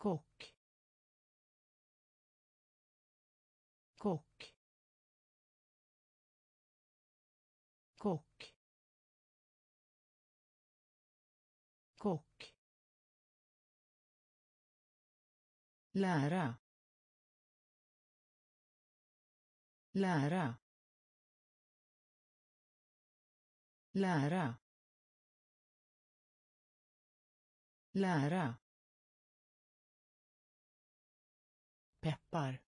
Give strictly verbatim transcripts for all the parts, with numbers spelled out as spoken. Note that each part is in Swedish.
kock kock kock kock lära lära lära lära peppar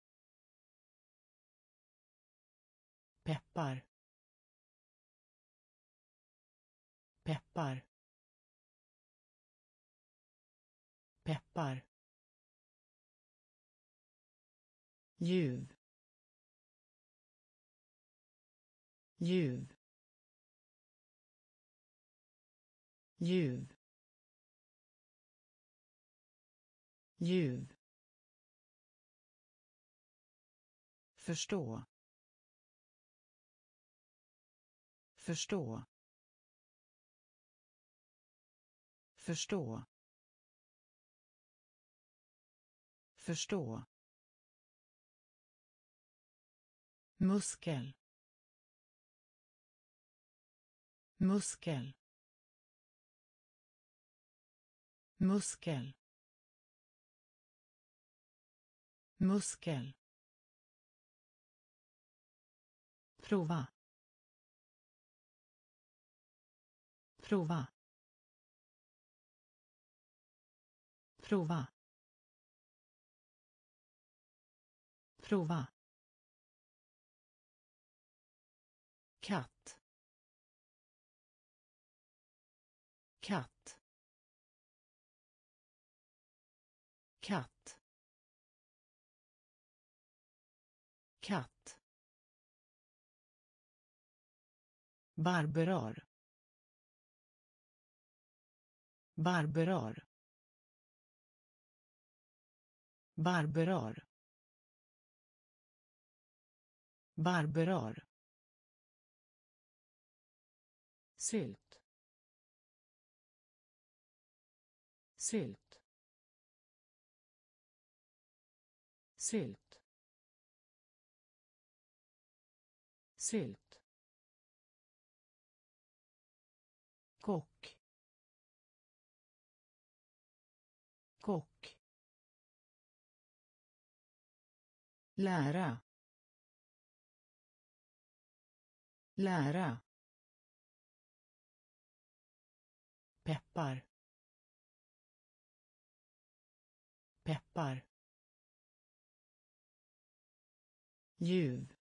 peppar peppar peppar ljuv ljuv ljuv ljuv förstå förstå förstå förstå muskel muskel muskel muskel prova prova prova prova katt katt katt katt barberar barberar barberar barberar sylt sylt sylt sylt kock kock lära lära peppar peppar ljuv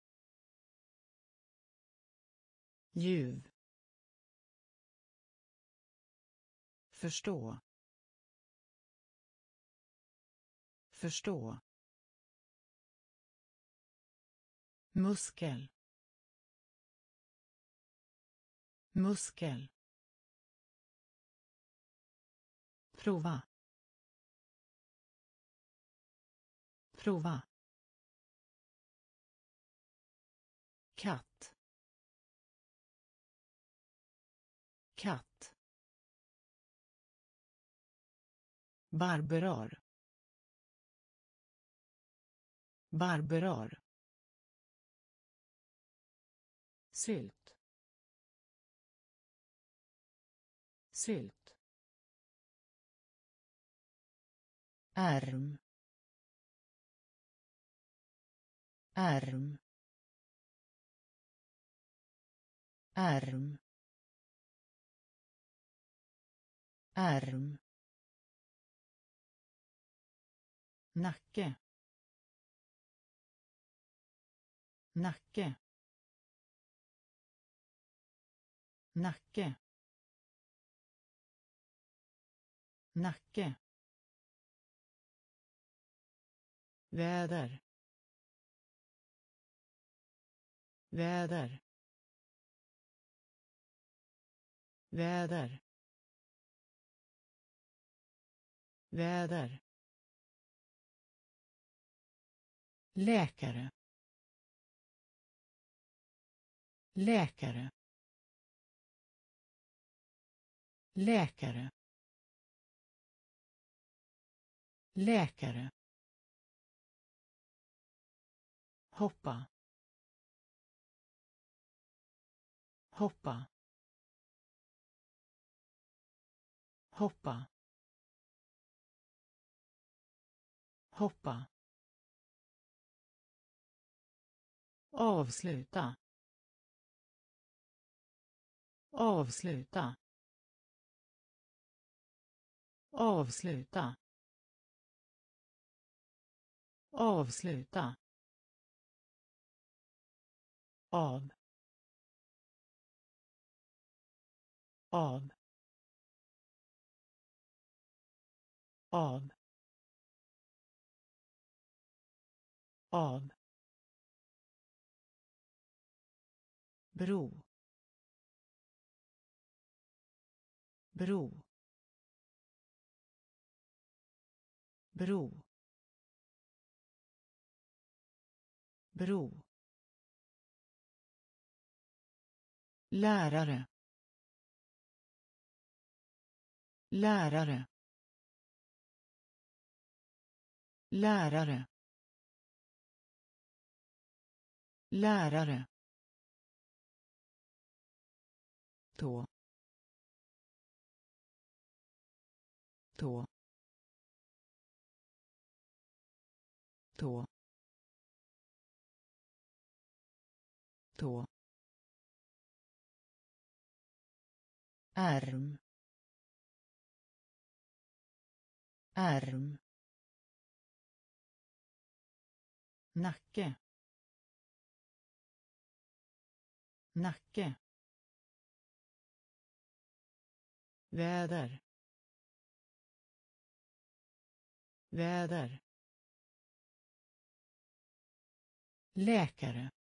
ljuv förstå förstå muskel muskel prova prova katt katt barberar barberar sylt sylt ärm ärm ärm ärm nacke nacke nacke nacke väder väder väder väder läkare läkare läkare läkare, hoppa, hoppa, hoppa, hoppa, avsluta, avsluta, avsluta, avsluta, av, av, av, av, bro, bro, bro, bro, lärare, lärare, lärare, lärare, tå, tå, tå, tå, ärm, ärm, nacke, nacke, väder, väder, läkare,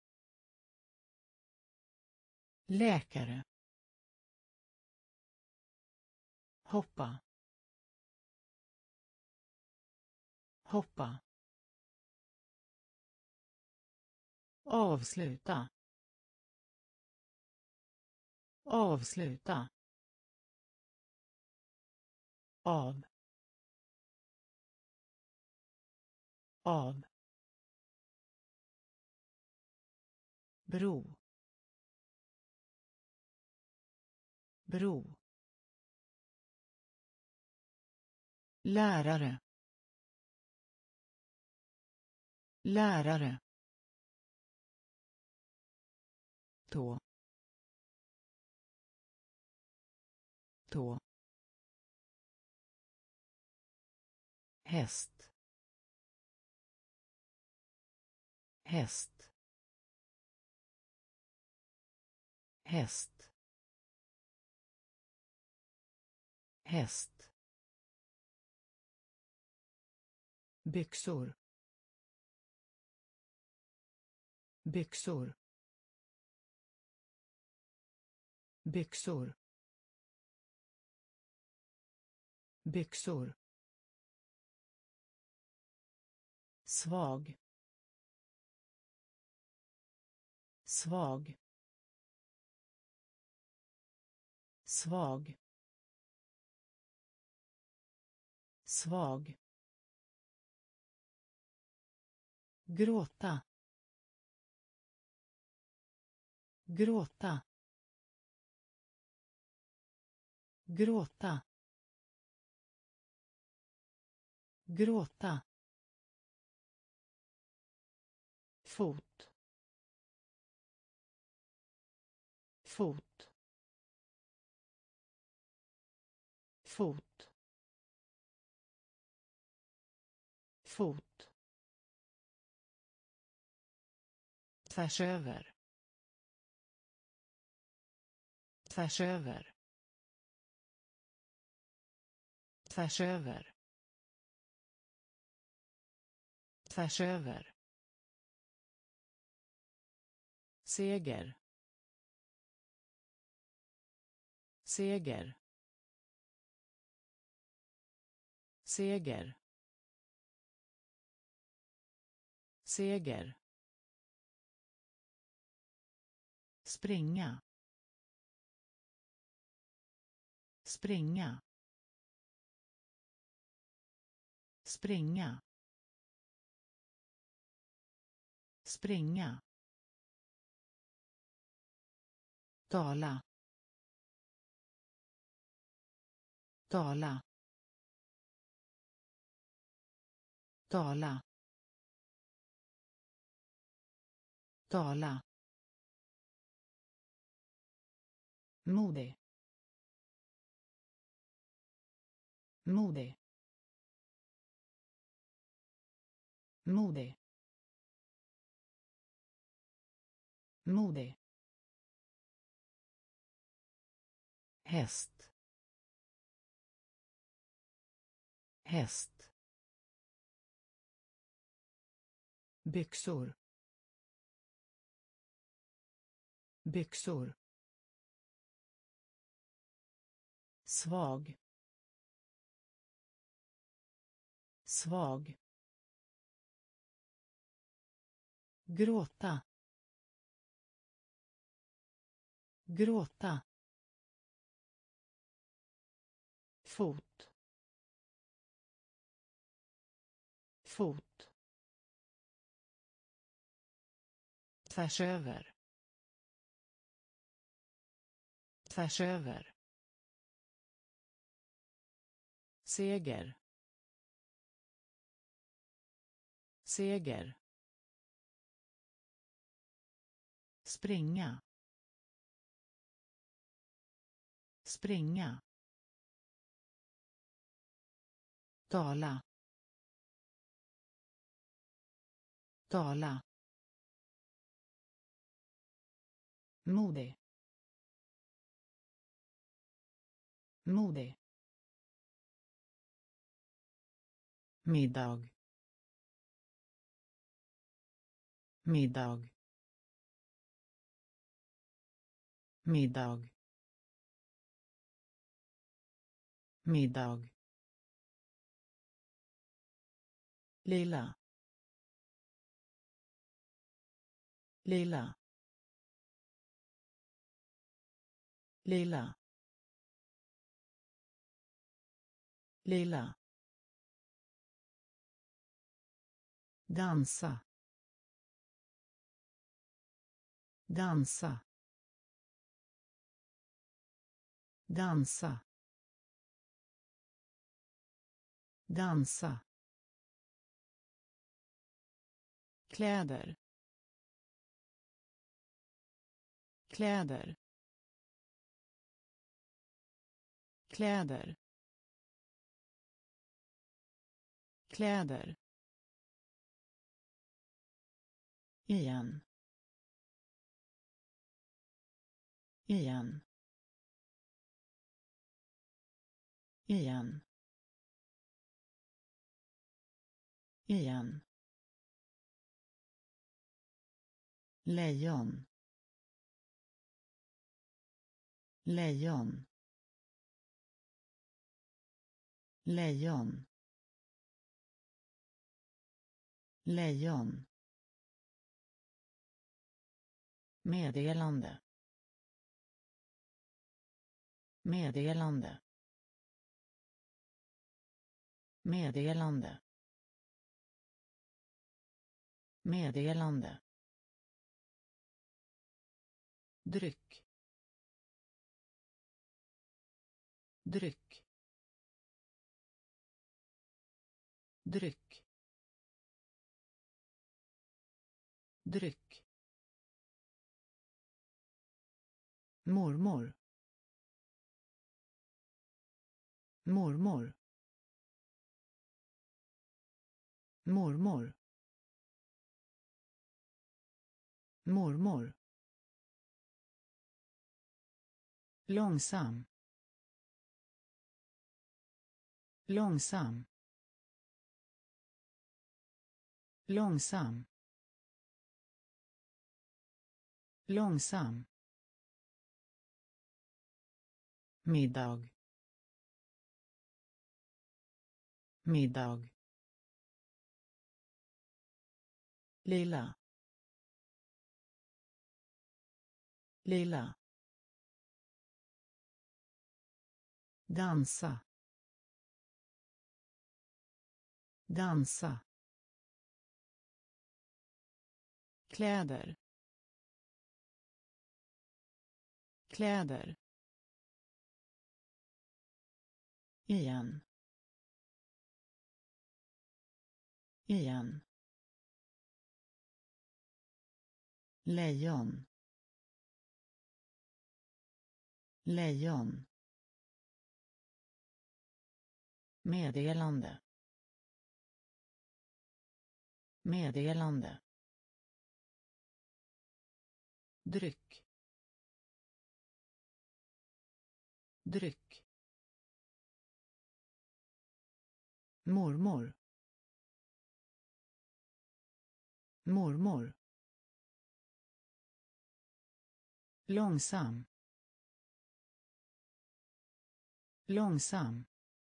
läkare, hoppa, hoppa, avsluta, avsluta, av, av, bro, bro, lärare, lärare, tå, tå, häst, häst, häst, häst, byxor, byxor, byxor, byxor, svag, svag, svag, svag, gråta, gråta, gråta, gråta, fot, fot, fot, fot, tvärs över, tvärs över, tvärs över, tvärs över, seger, seger, seger, seger, springa, springa, springa, springa, tala, tala, tala, tala, modig, modig, modig, modig, häst, häst, byxor, byxor, svag, svag, gråta, gråta, fot, fot, tvärs över, tvärs över, seger, seger, springa, springa, tala, tala, modig, modig, middag, middag, middag, middag, lilla, lilla, lilla, lilla, dansa, dansa, dansa, dansa, kläder, kläder, kläder, kläder, igen, igen, igen, igen, lejon, lejon, lejon, lejon, meddelande, meddelande, meddelande, meddelande, dryck, dryck, dryck, dryck, mormor, mormor, mormor, mormor, långsam, långsam, långsam, långsam, middag, middag, lilla, lilla, dansa, dansa, kläder, kläder, igen, igen, lejon, lejon, meddelande, meddelande, dryck, dryck, mormor, mormor, långsam, långsam,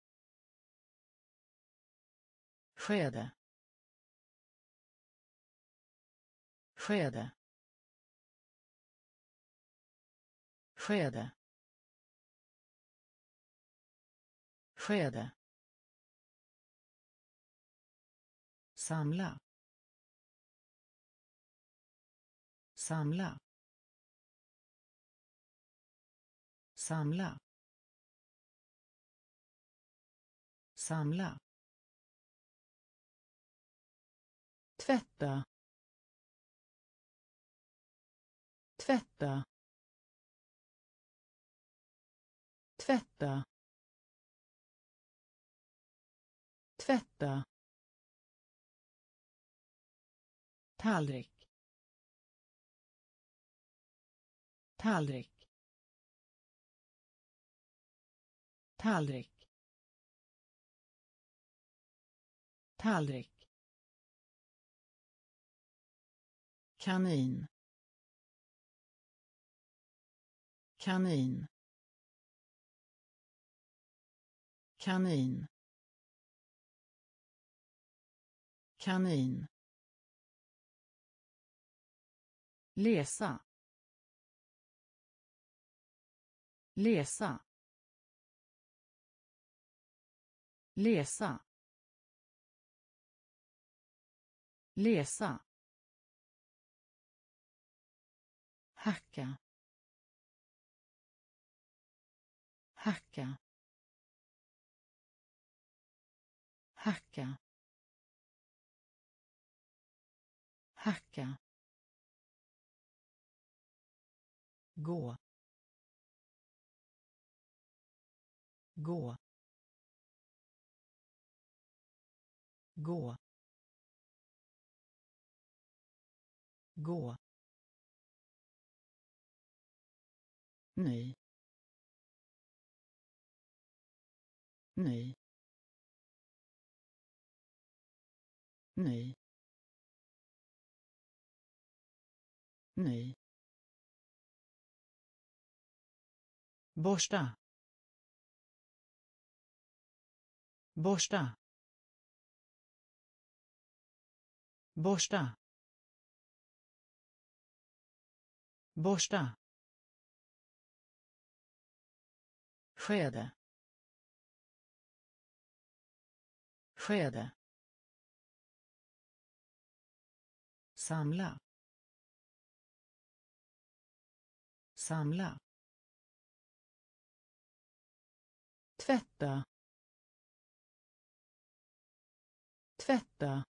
skede, skede, skede, skede, samla, samla, samla, samla, tvätta, tvätta, tvätta, tvätta, tallrik, tallrik, tallrik, tallrik, kanin, kanin, kanin, kanin, läsa, läsa, läsa, läsa, hacka, hacka, hacka, hacka, gå, gå, gå, gå, ny, ny, ny, ny, borsta, borsta, borsta, borsta, skede, skede, samla, samla, tvätta, tvätta,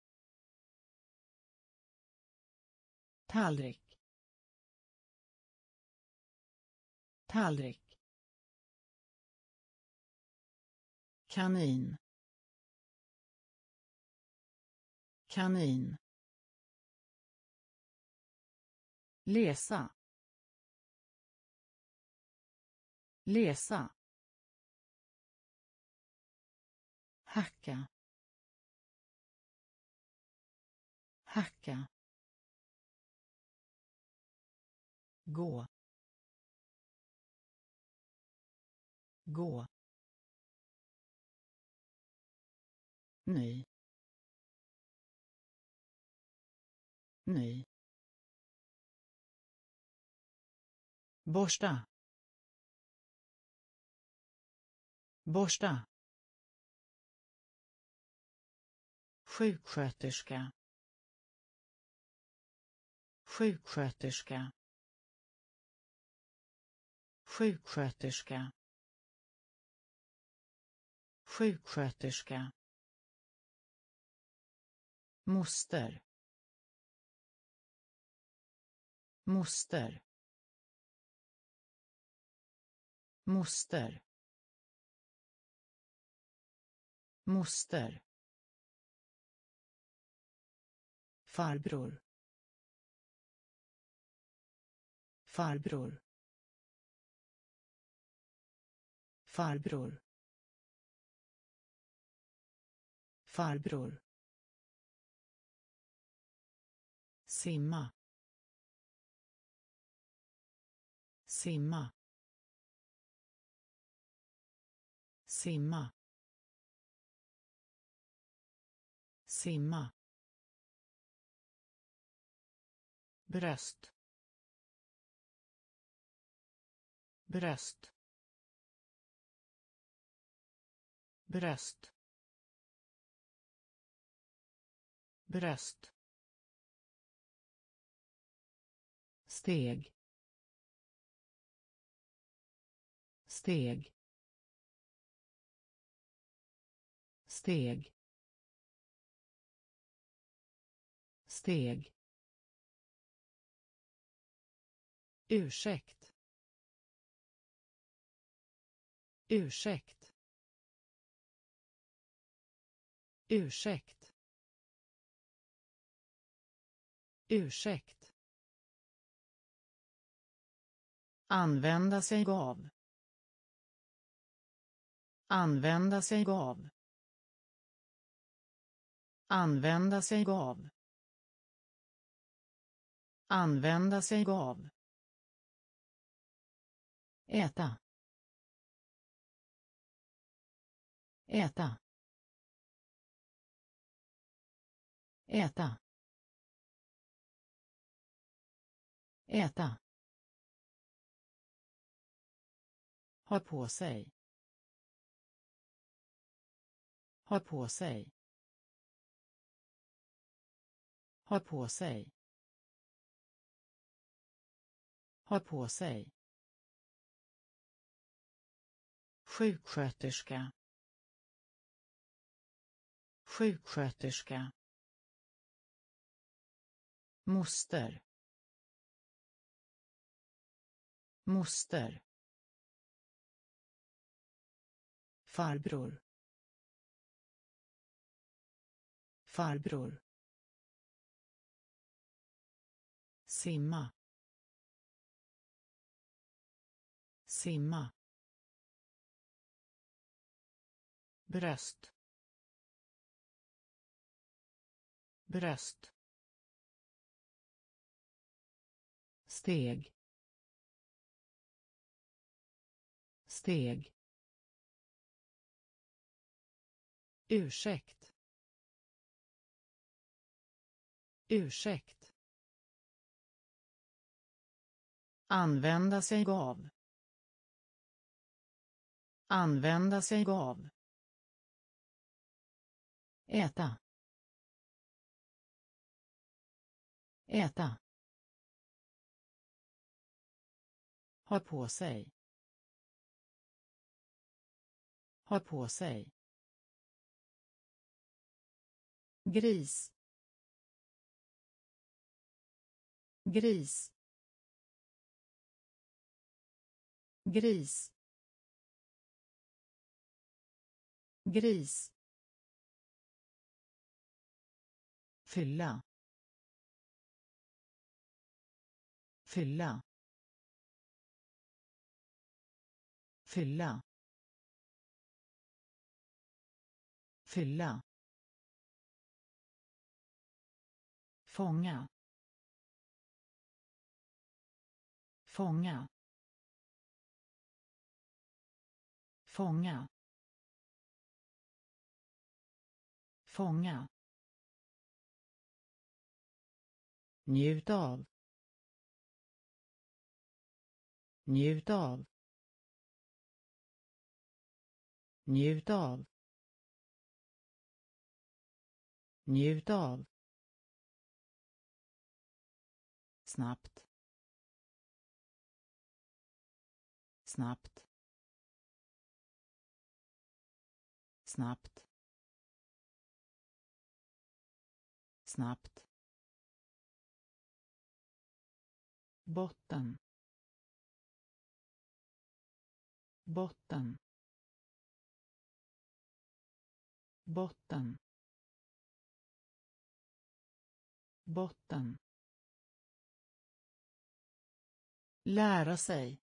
tallrik, tallrik, kanin, kanin, läsa, läsa, hacka, hacka, gå, gå, ny, ny, borsta, borsta, sjuksköterska sjuksköterska sjuksköterska sjuksköterska moster moster moster moster farbror farbror farbror farbror simma simma simma simma bröst bröst bröst bröst steg steg steg steg ursäkt ursäkt ursäkt ursäkt använda sig av använda sig av använda sig av använda sig av äta äta äta äta ha på sig ha på sig ha på sig ha på sig sjuksköterska sjuksköterska moster moster farbror farbror simma simma bröst bröst steg steg ursäkt ursäkt använda sig av använda sig av äta äta ha på sig ha på sig gris gris gris gris fylla fylla fylla fylla fånga fånga fånga fånga njut av njut av njut av njut av, snabbt, snabbt, snabbt, snabbt, botten, botten, botten, botten, lära sig,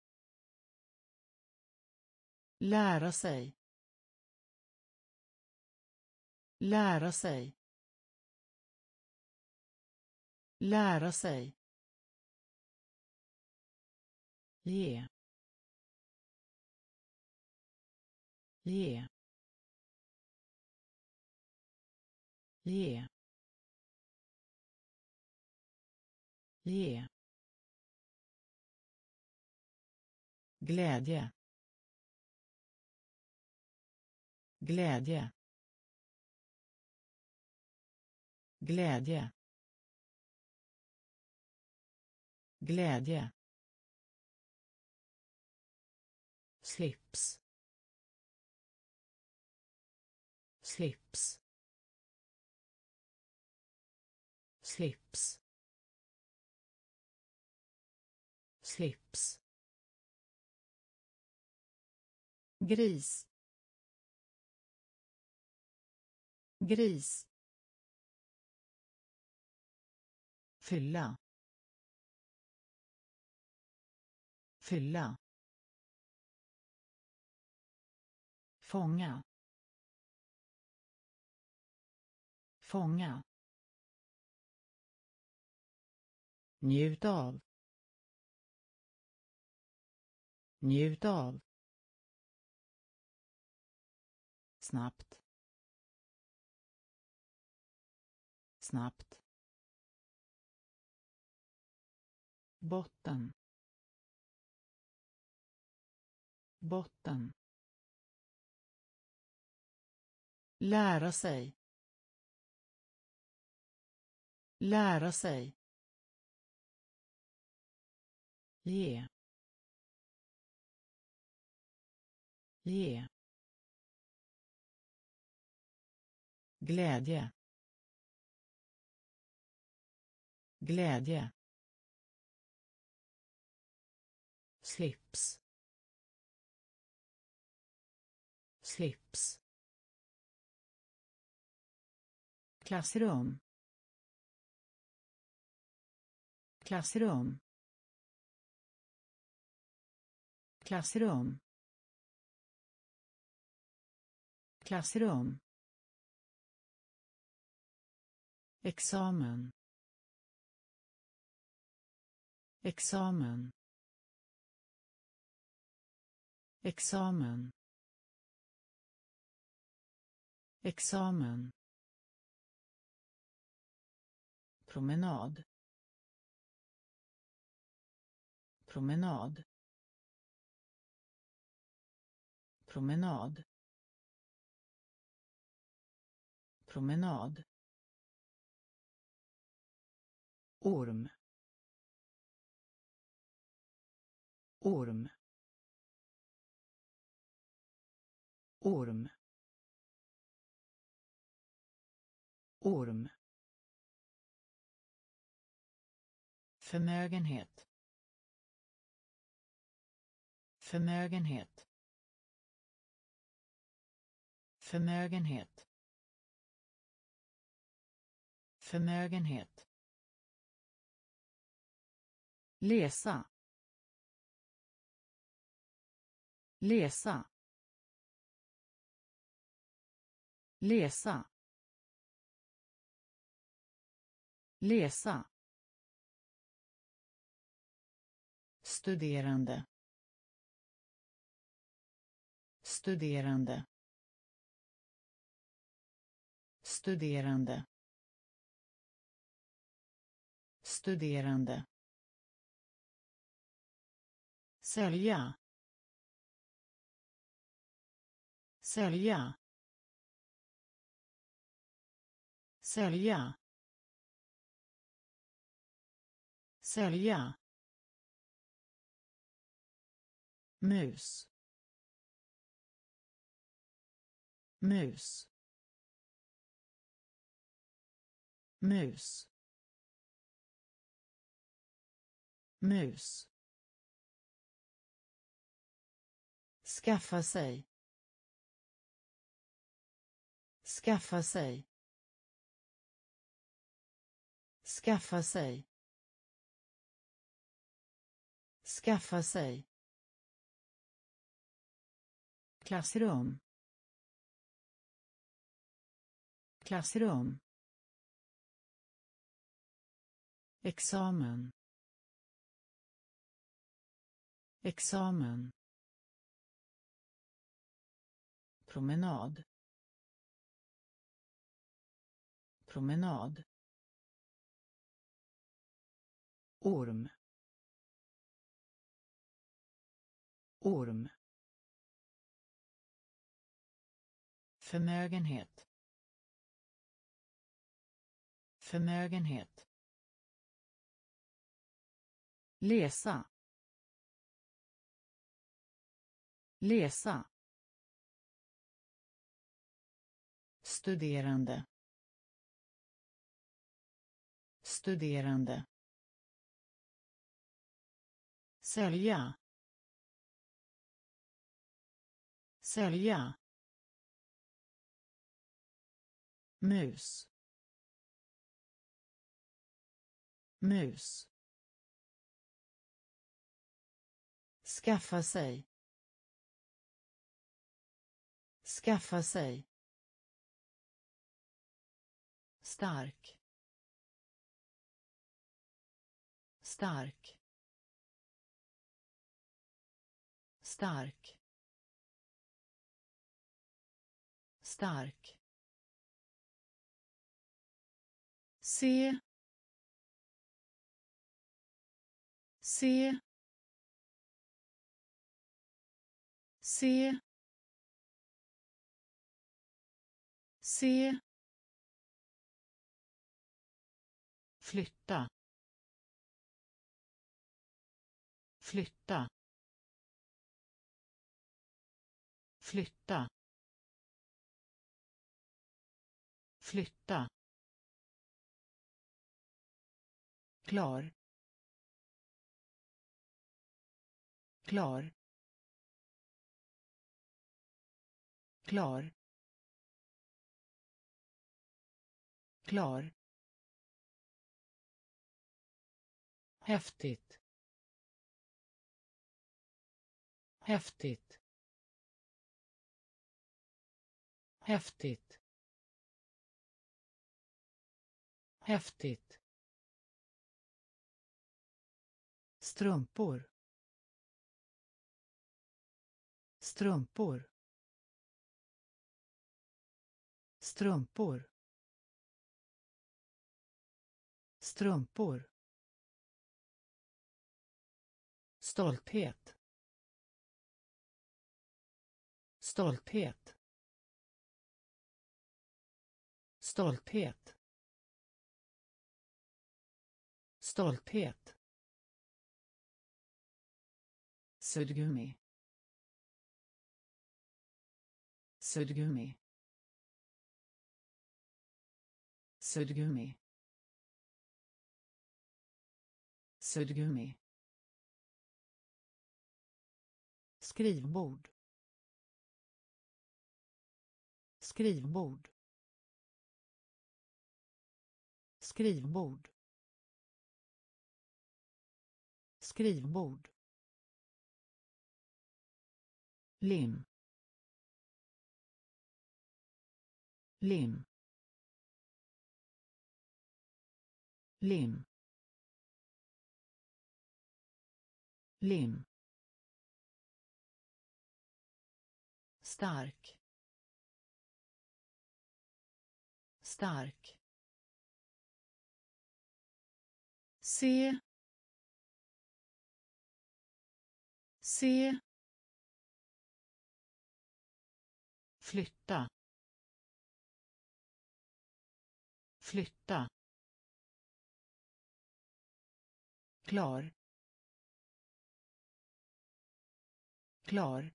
lära sig, lära sig, lära sig, ge, ge, ge, ge, glädje, glädje, glädje, glädje, slips, slips, slips, slips, gris, gris, fylla, fylla, fånga, fånga, njut av, njut av, snabbt, snabbt, botten, botten, lära sig, lära sig, ge, ge, glädje, glädje, slips, slips, klassrum, klassrum, klassrum, klassrum, examen, examen, examen, examen, promenad, promenad, promenad, promenad, orm, orm, orm, orm, förmögenhet, förmögenhet, förmögenhet, förmögenhet, läsa, läsa, läsa, läsa, studerande, studerande, studerande, studerande, sälja, sälja, sälja, sälja, mus, mus, mus, mus, skaffa sig, skaffa sig, skaffa sig, skaffa sig, klassrum, klassrum, examen, examen, promenad, promenad, orm, orm, förmögenhet, förmögenhet, läsa, läsa, studerande, studerande, sälja, sälja, mus, mus, skaffa sig, skaffa sig, stark, stark, stark, stark, se, se, se, se, flytta, flytta, flytta, flytta, klar, klar, klar, klar, häftigt, häftigt, häftigt, häftigt, strumpor, strumpor, strumpor, strumpor, stolthet, stolthet, stolthet, stolthet, suddgummi, suddgummi, suddgummi, suddgummi, skrivbord, skrivbord, skrivbord, skrivbord, lim, lim, lim, lim, stark, stark, se, se, flytta, flytta, klar, klar,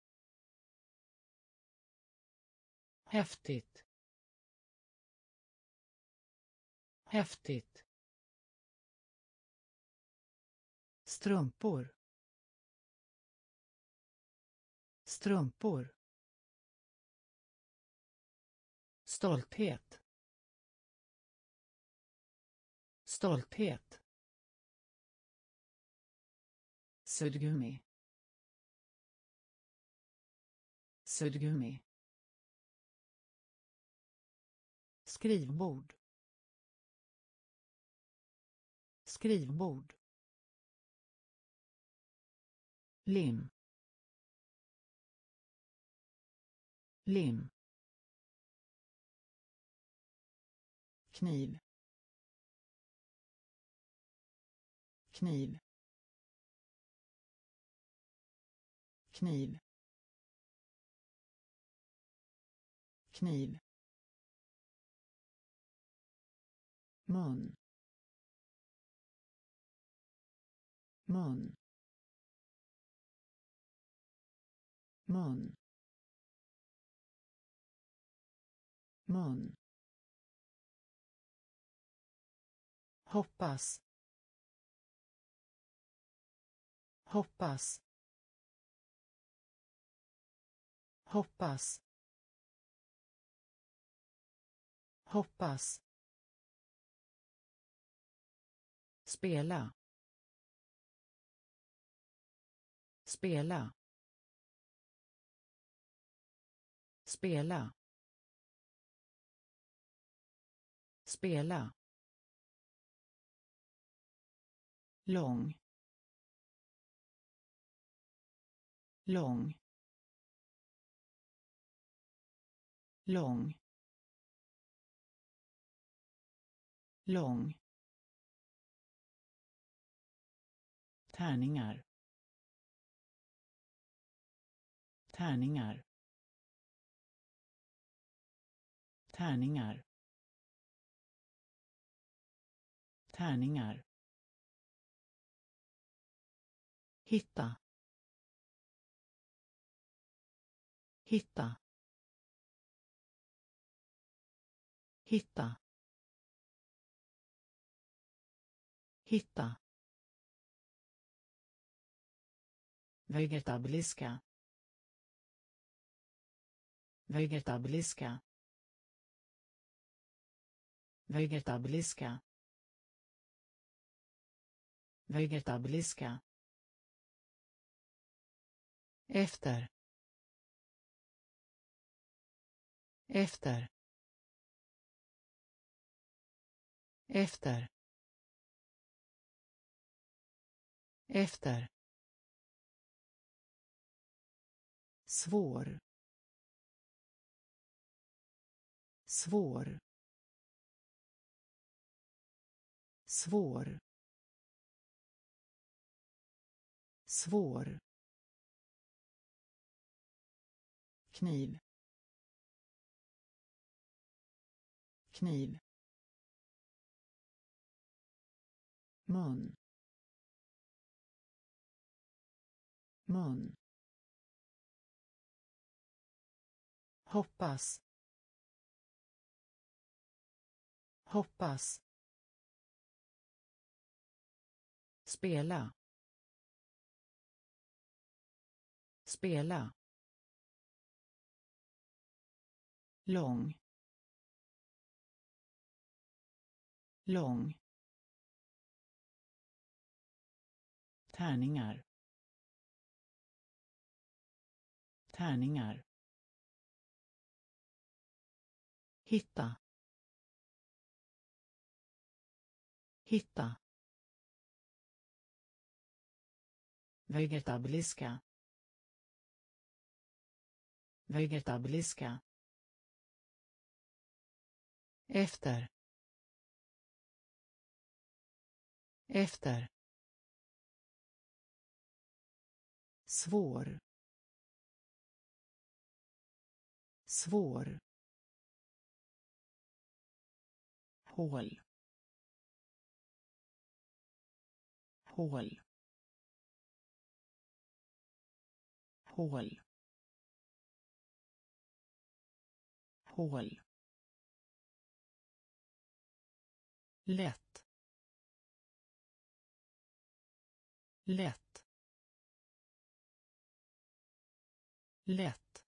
häftigt, häftigt, strumpor, strumpor, stolthet, stolthet, suddgummi, suddgummi, skrivbord, skrivbord, lim, lim, kniv, kniv, kniv, kniv, mun, mun, mun, mun, hoppas, hoppas, hoppas, hoppas, spela, spela, spela, spela, lång, lång, lång, lång, tärningar, tärningar, tärningar, tärningar, hitta, hitta, hitta, hitta, vegetabiliska, vegetabiliska, vegetabiliska, vegetabiliska, efter, efter, efter, efter, svår, svår, svår, svår, kniv, kniv, mun, mun, hoppas, hoppas, spela, spela, lång, lång, tärningar, tärningar, hitta, hitta, vegetabiliska, vegetabiliska, efter, efter, svår, svår, hål, hål, hål, hål, lätt, lätt, lätt,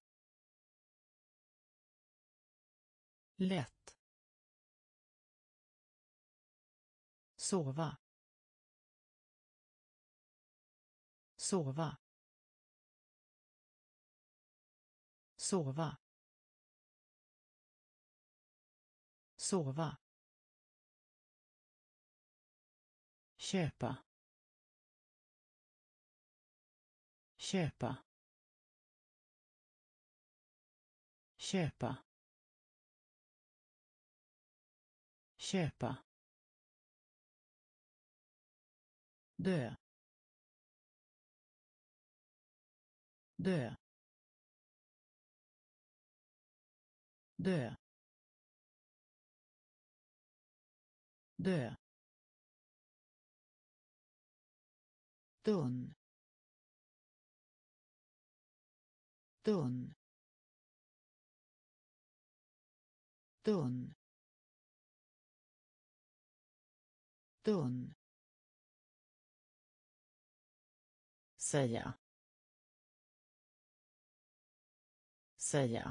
lätt, sova, sova, sova, sova, köpa, köpa, köpa, köpa, dö, dö, dö, dö, tunn, tunn, tunn, tunn, säga, säga,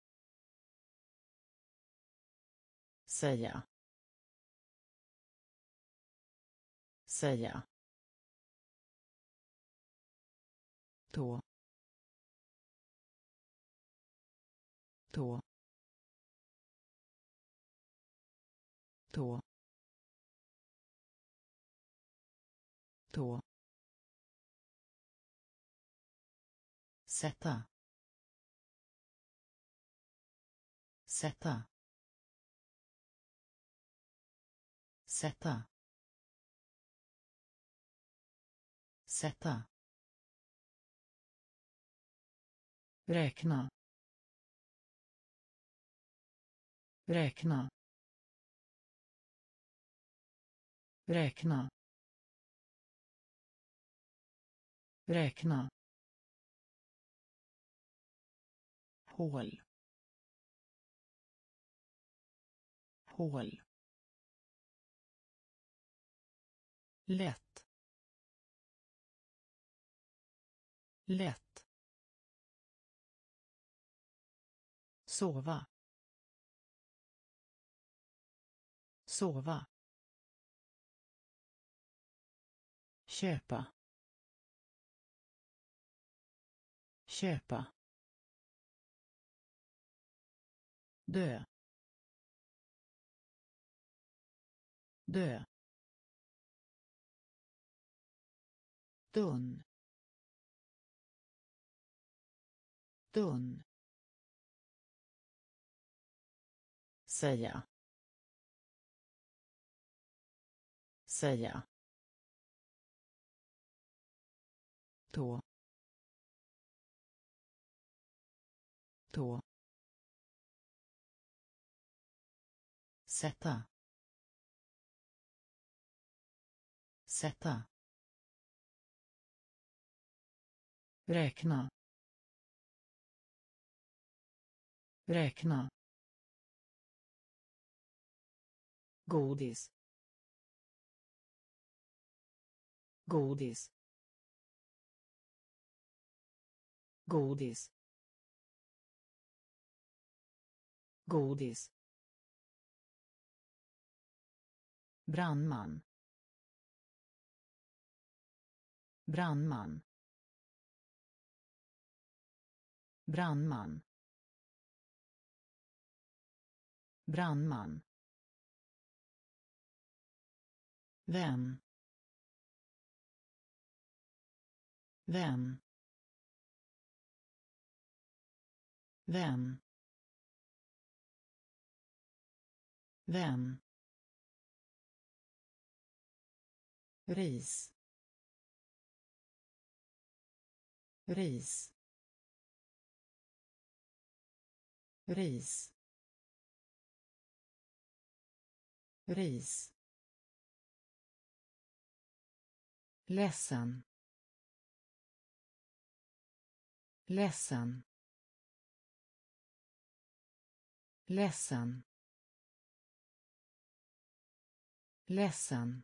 säga, säga, tå, tå, tå, tå, sätta, sätta, sätta, sätta, räkna, räkna, räkna, räkna, hål, hål, lätt, lätt, sova, sova, köpa, köpa, dö, dö, tunn, tunn, säga, säga, tå, tå, sätta, sätta, räkna, räkna, godis, godis, godis, godis, brandman, brandman, brandman, brandman, vän, vän, vän, vän, ris, ris, ris, ris, ledsen, ledsen, ledsen, ledsen,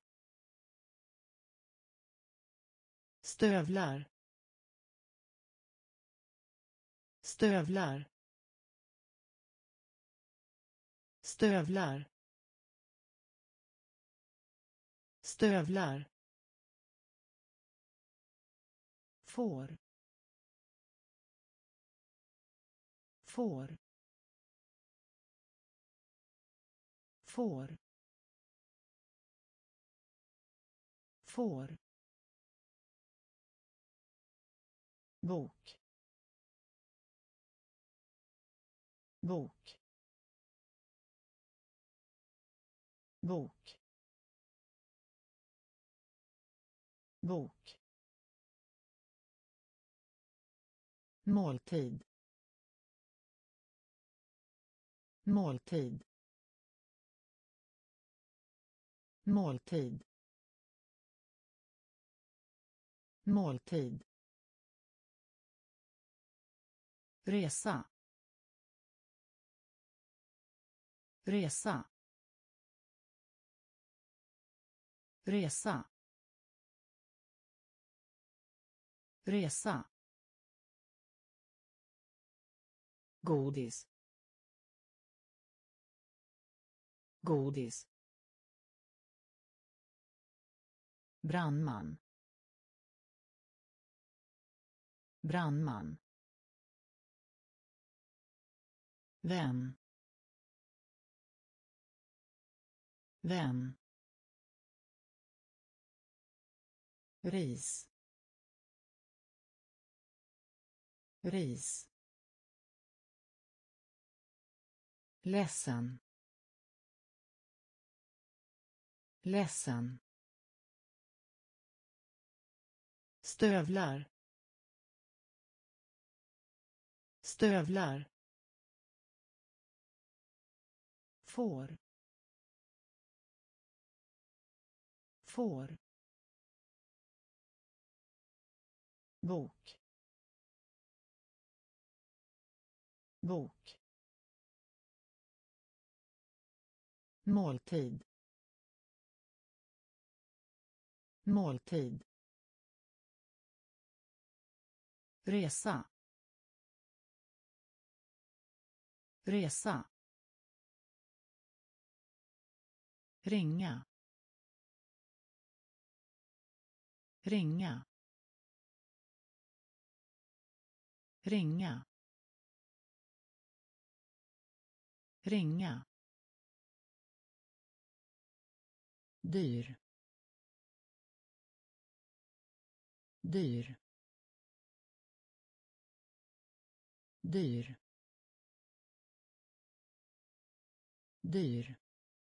stövlar, stövlar, stövlar, stövlar, får, får, får, får, bok, bok, bok, bok, måltid, måltid, måltid, måltid, resa, resa, resa, resa, godis, godis, brandman, brandman, vän, vän, ris, ris, ledsen, ledsen, stövlar, stövlar, får, får, bok, bok, måltid, måltid, resa, resa, ringa, ringa, ringa, ringa, dyr, dyr, dyr, dyr,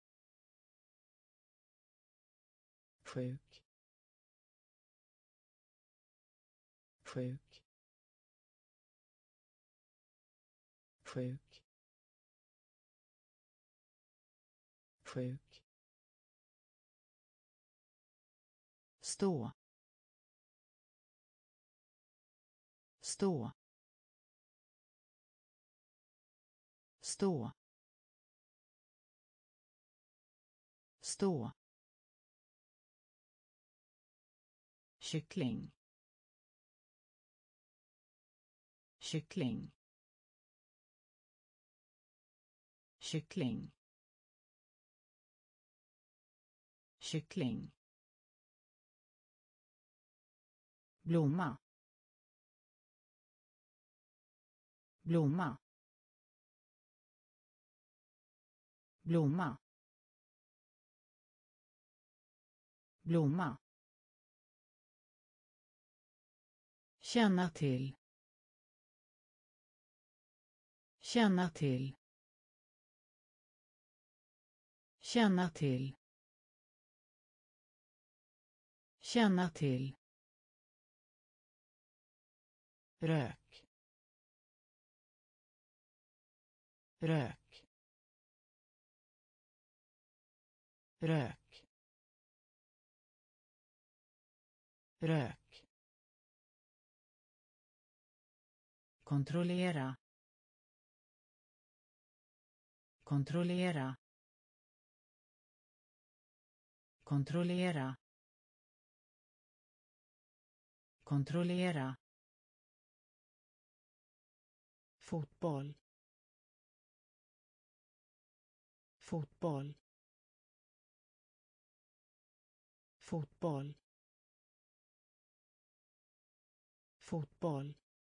sjuk, sjuk, sjuk, sjuk, stå, stå, stå, stå, kyckling, kyckling, kyckling, kyckling, blomma, blomma, blomma, blomma, känna till, känna till, känna till, känna till, rök, rök, rök, rök, kontrollera, kontrollera, kontrollera, kontrollera, fotboll, fotboll, fotboll, fotboll,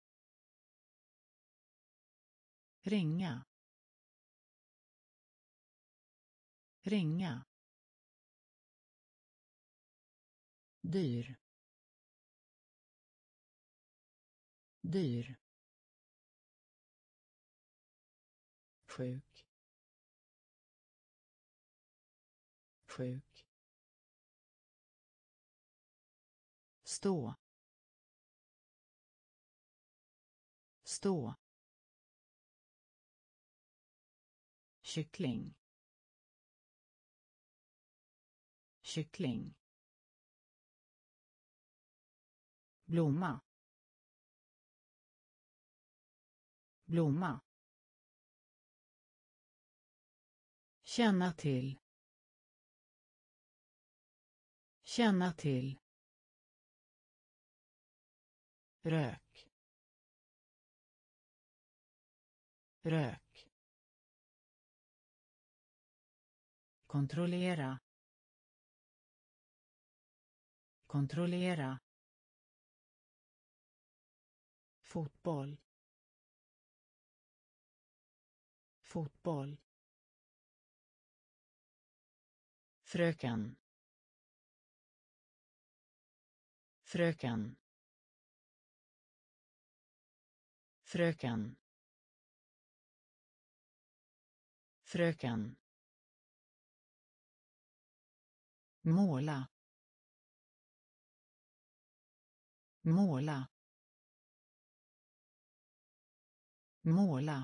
ringa, ringa, dyr, dyr, sjuk, sjuk, stå, stå, kyckling, kyckling, blomma, blomma, känna till, känna till, rök, rök, kontrollera, kontrollera, fotboll, fotboll, fröken, fröken, fröken, fröken, måla, måla, måla,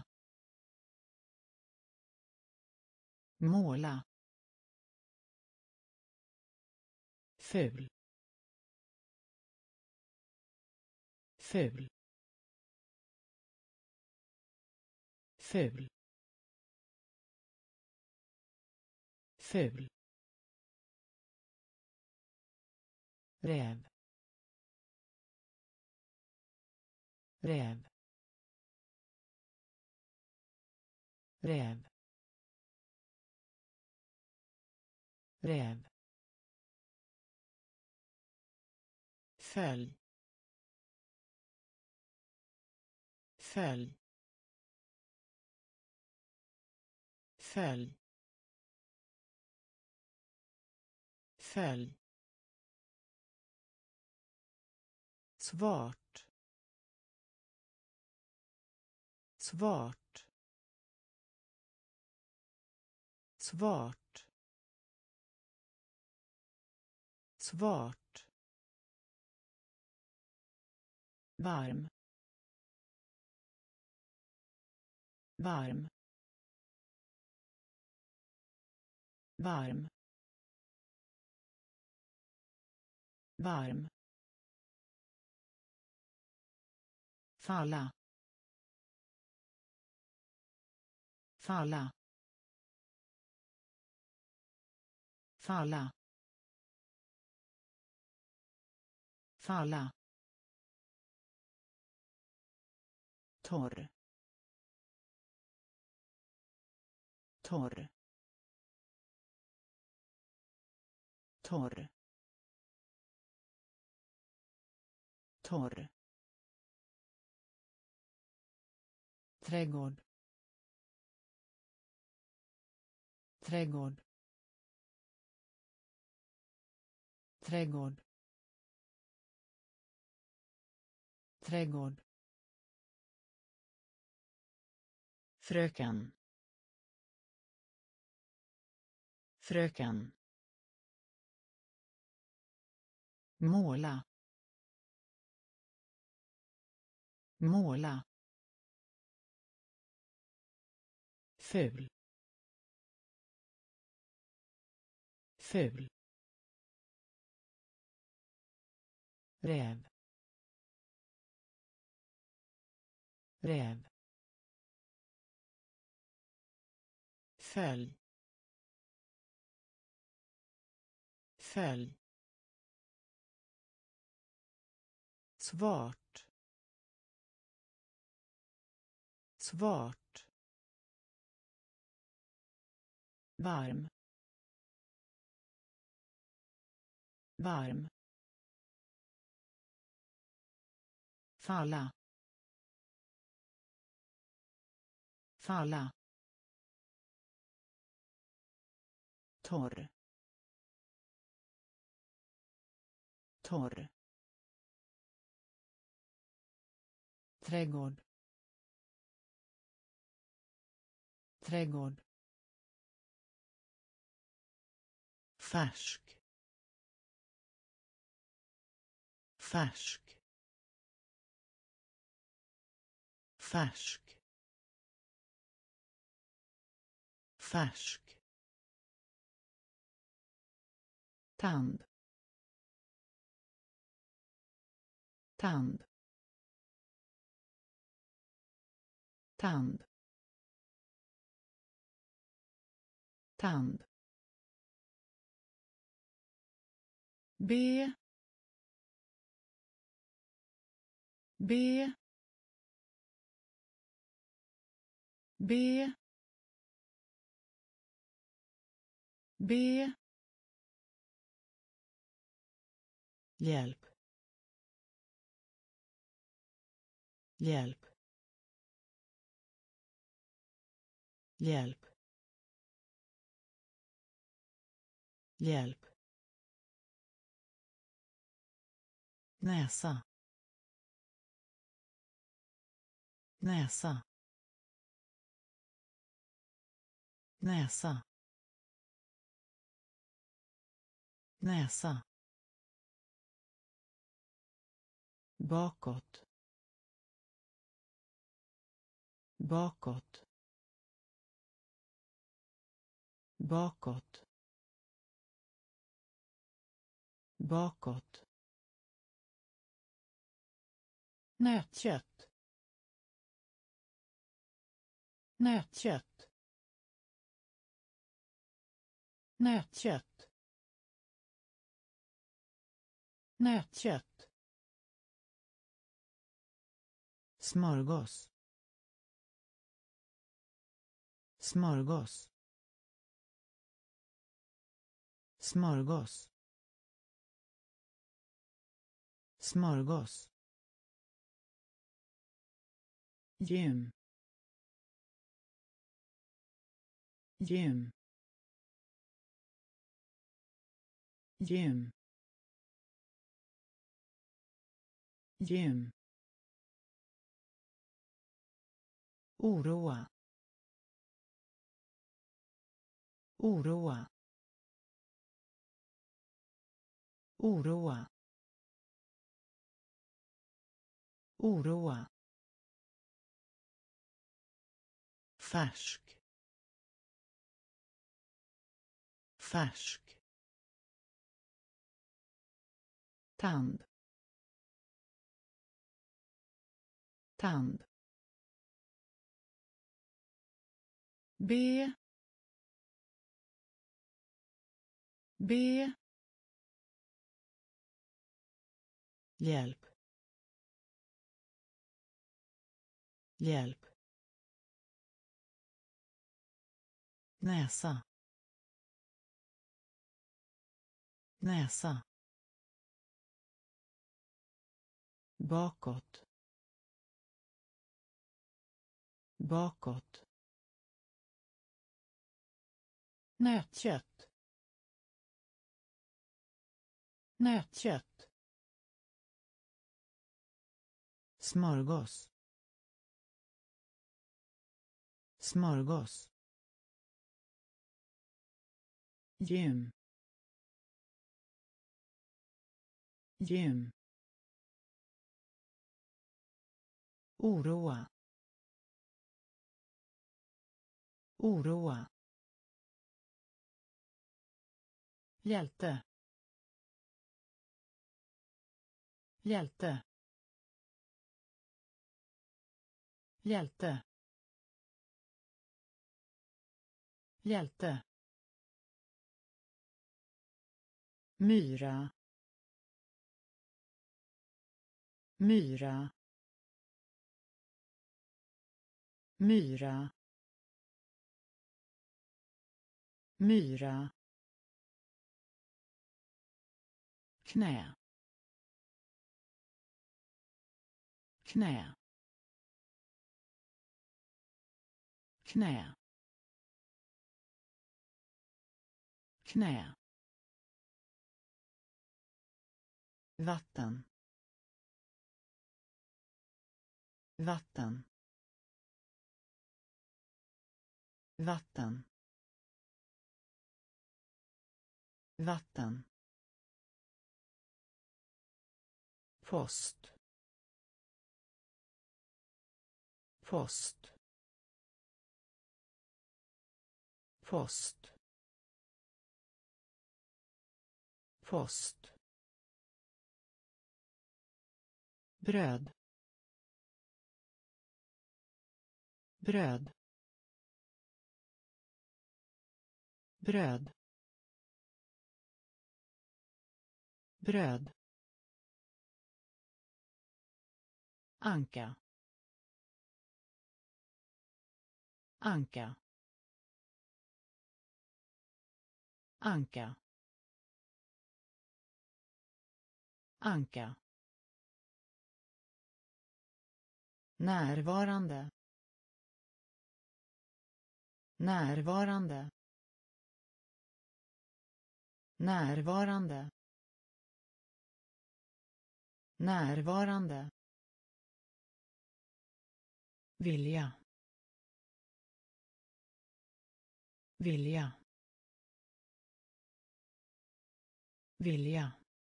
måla, ful, ful, ful, ful, räv, räv, räv, räv, följ, följ, följ, följ, svart, svart, svart, svart, varm, varm, varm, varm, falla, falla, falla, falla, torr, torr, torr, torr, trädgård, trädgård, trädgård, trädgård, fröken, fröken, måla, måla, ful, ful, räv, räv, följ, följ, svart, svart, varm, varm, falla, falla, torr, torr, trädgård, trädgård, färsk, färsk, färsk, färsk, tand, tand, tand, tand, be, be, be, be, hjälp, hjälp, hjälp, hjälp, näsa, näsa, näsa, näsa, bakåt, bakåt, bakåt, bakåt, nötkött, nötkött, nötkött, nötkött, smörgås, smörgås, smörgås, smörgås, gym, gym, gym, gym, oroa, oroa, oroa, oroa, färsk, färsk, tand, tand, be, be, hjälp, hjälp, näsa, näsa, bakåt, bakåt, nötkött, nötkött, smörgås, smörgås, gym, gym, oroa, oroa, hjälte, hjälte, hjälte, hjälte, myra, myra, myra, myra, knä, knä, knä, knä, vatten, vatten, vatten, vatten, post, post, post, post, bröd, bröd, bröd, bröd, anka, anka, anka, anka, närvarande, närvarande, närvarande, närvarande, vilja, vilja, vilja,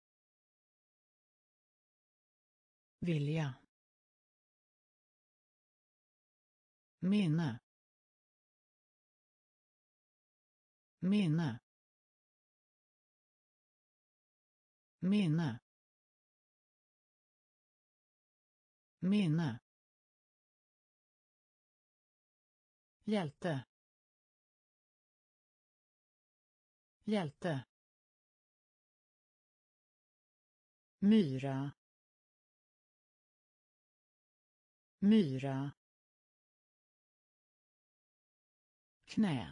vilja, minne, minne, minne, minne, hjälte, hjälte, myra, myra, knä,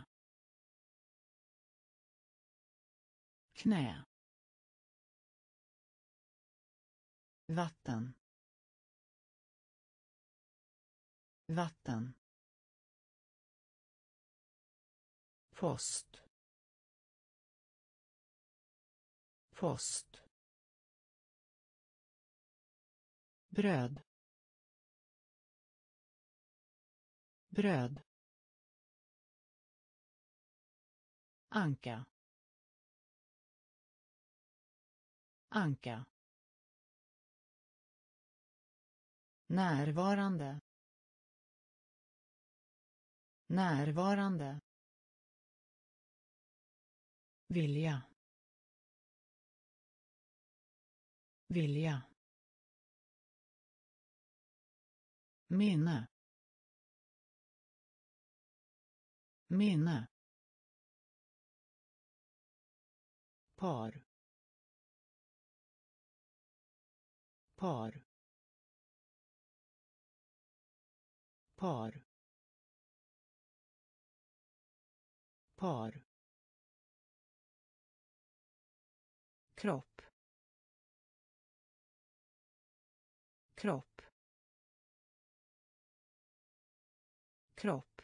knä, vatten, vatten, post, post, bröd, bröd, anka, anka, närvarande, närvarande, vilja, vilja, minne, minne, par, par, par, par, kropp, kropp, kropp,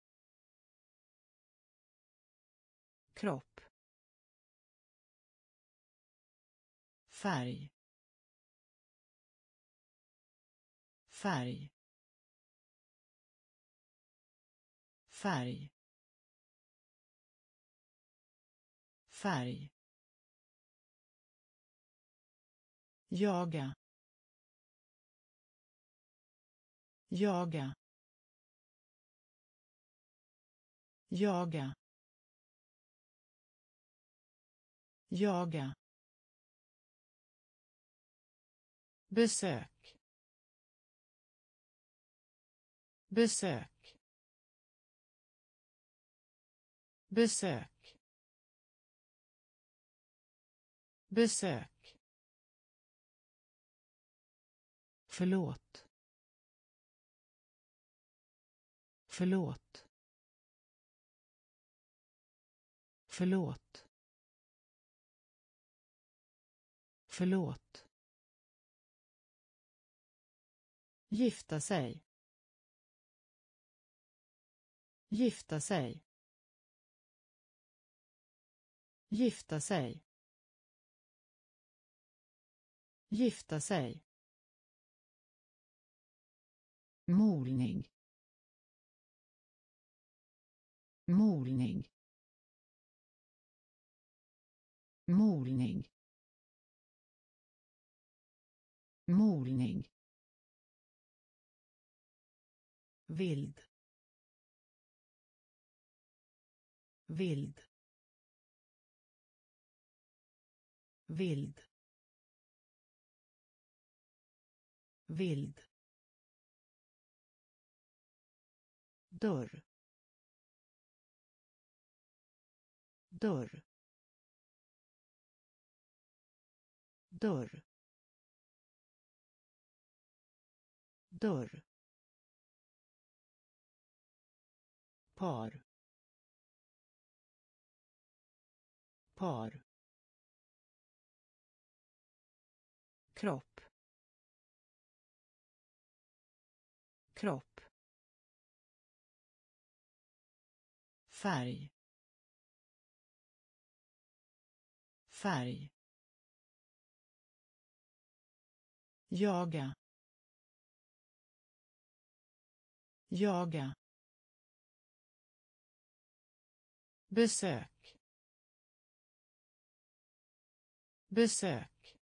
kropp, färg, färg, färg, färg, jaga, jaga, jaga, jaga, besök, besök, besök, besök, förlåt, förlåt, förlåt, förlåt, gifta sig, gifta sig, gifta sig, gifta sig, molning, molning, molning, molning, vild, vild, vild, vild, dörr, dörr, dörr, dörr, par, par, kropp, kropp, färg, färg, jaga, jaga, besök, besök,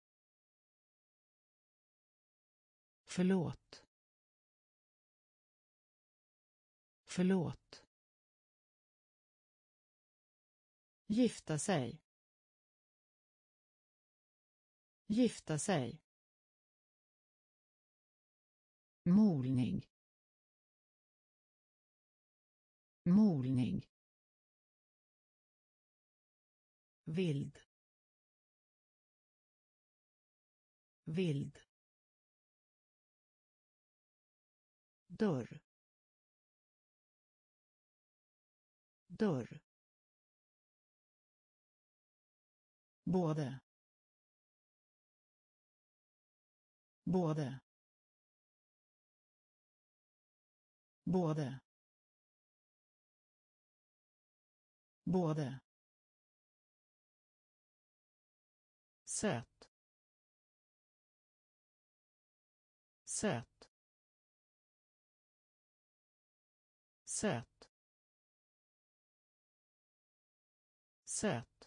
förlåt, förlåt, gifta sig, gifta sig, molning, molning, vild, vild, dörr, dörr, både, både, både, både, söt, söt, söt, söt,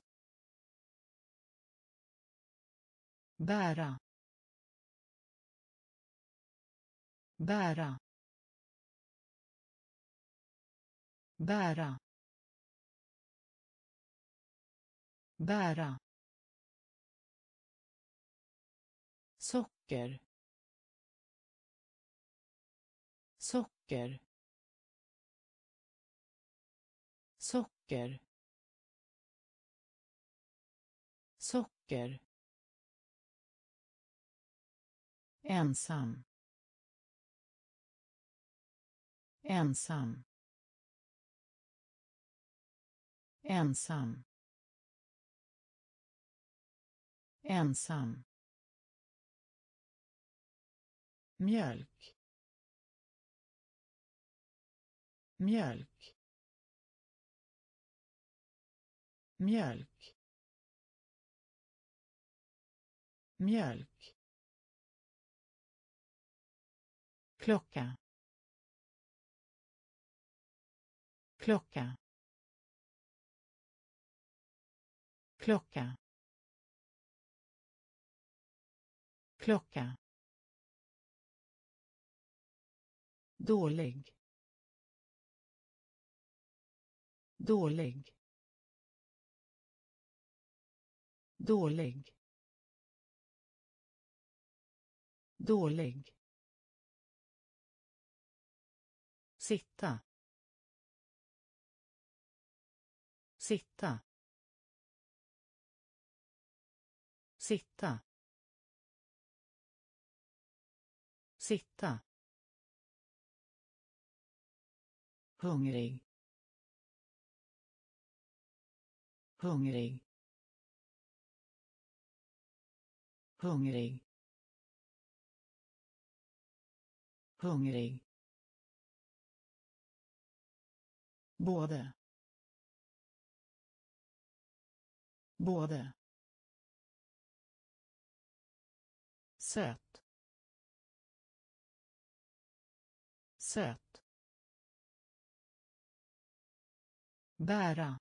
bära, bära, bära, bära, socker, socker, socker, socker, ensam, ensam, ensam, ensam, mjölk, mjölk, mjölk, mjölk, klocka, klocka, klocka, klocka, dålig, dålig, dålig, dålig, sitta, sitta, sitta, sitta, hungrig, hungrig, hungrig, hungrig, både, både, söt, söt, bära,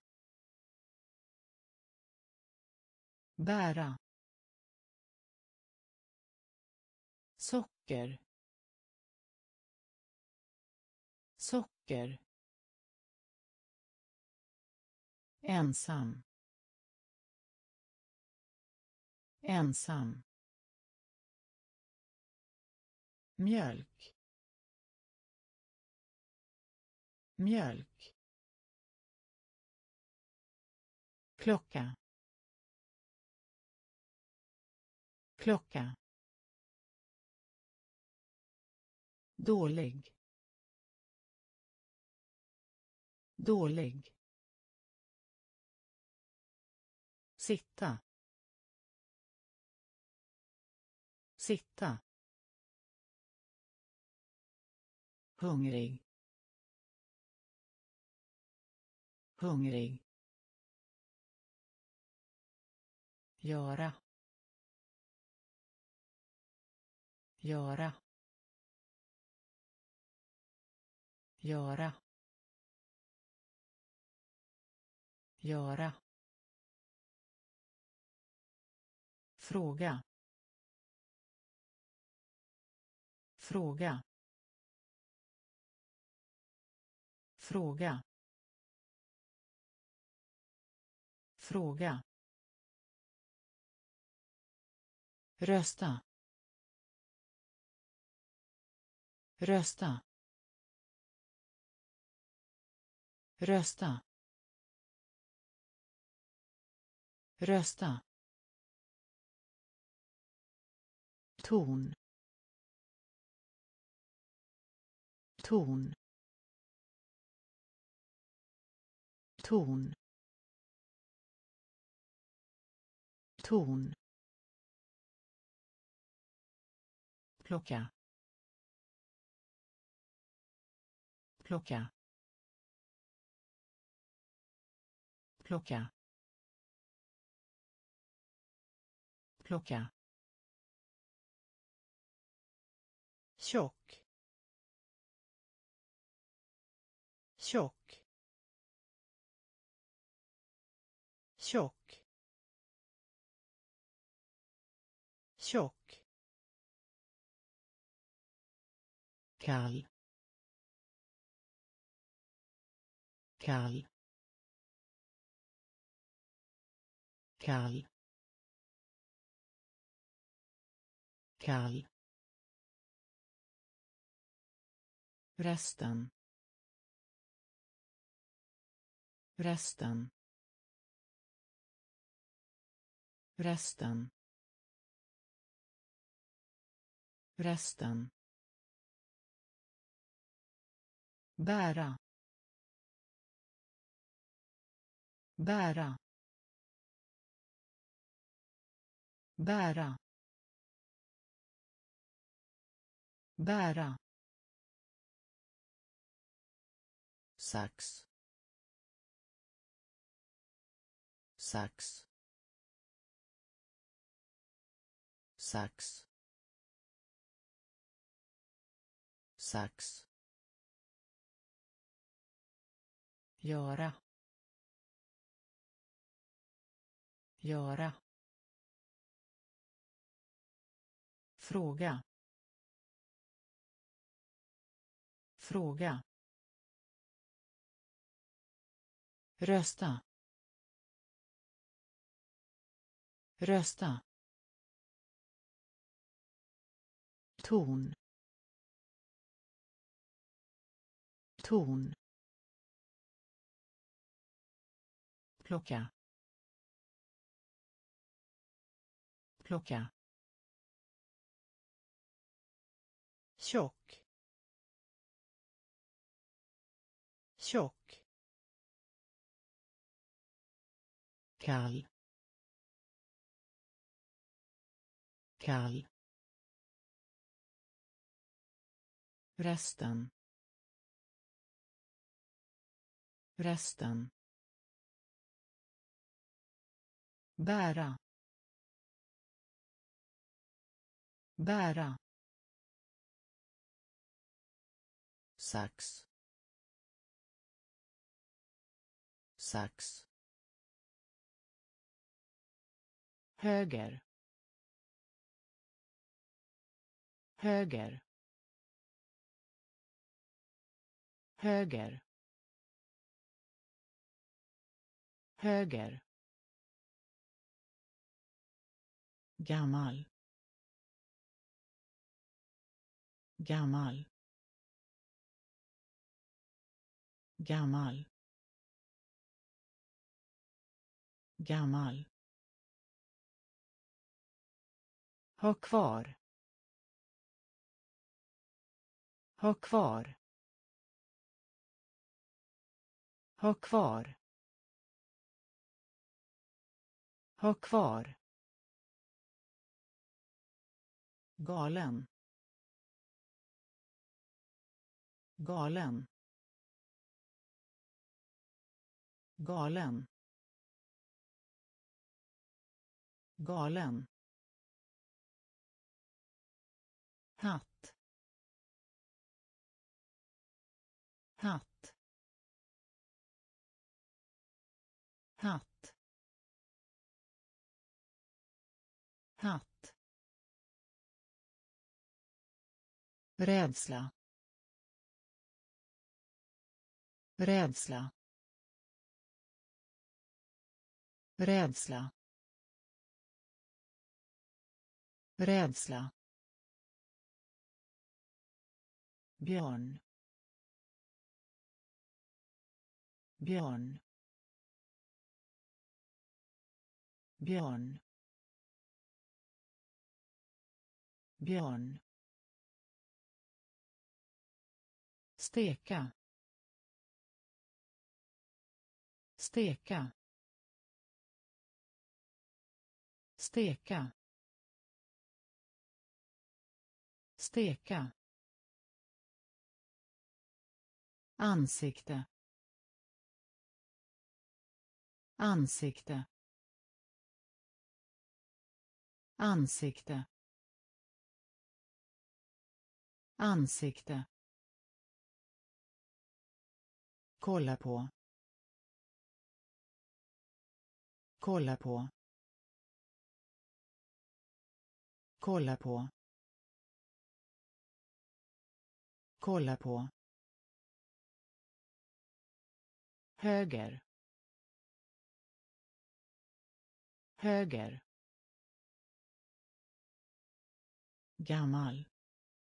bära, socker, socker, ensam, ensam, mjölk, mjölk, klocka, klocka, dålig, dålig, sitta, sitta, hungrig, hungrig, göra, göra, göra, göra, fråga, fråga, fråga, fråga, rösta, rösta, rösta, rösta, ton, ton, ton, ton, plocka, plocka, plocka, plocka, tjock, tjock, tjock, tjock, kall, kall, kall, kall, resten, resten, resten, resten, bära, bära, bära, bära, sax, sax, sax, sax, göra, göra, fråga, fråga, rösta, Rösta. Ton. Ton. Plocka. Plocka. Tjock. Tjock. Kall. Kall. Resten. Resten. Bära. Bära. Sax. Sax. Höger. Höger. Höger. Höger. Gammal. Gammal. Gammal. Gammal. Ha kvar. Ha kvar. Ha kvar. Ha kvar. Galen. Galen. Galen. Galen. Hatt. Hatt. Hatt. Hatt. Rädsla. Rädsla. Rädsla. Rädsla. Björn. Björn. Björn. Björn. Steka. Steka. Steka. Steka. Ansikte. Ansikte. Ansikte. Ansikte. Kolla på. Kolla på. Kolla på. Kolla på. Höger. Höger. Gammal.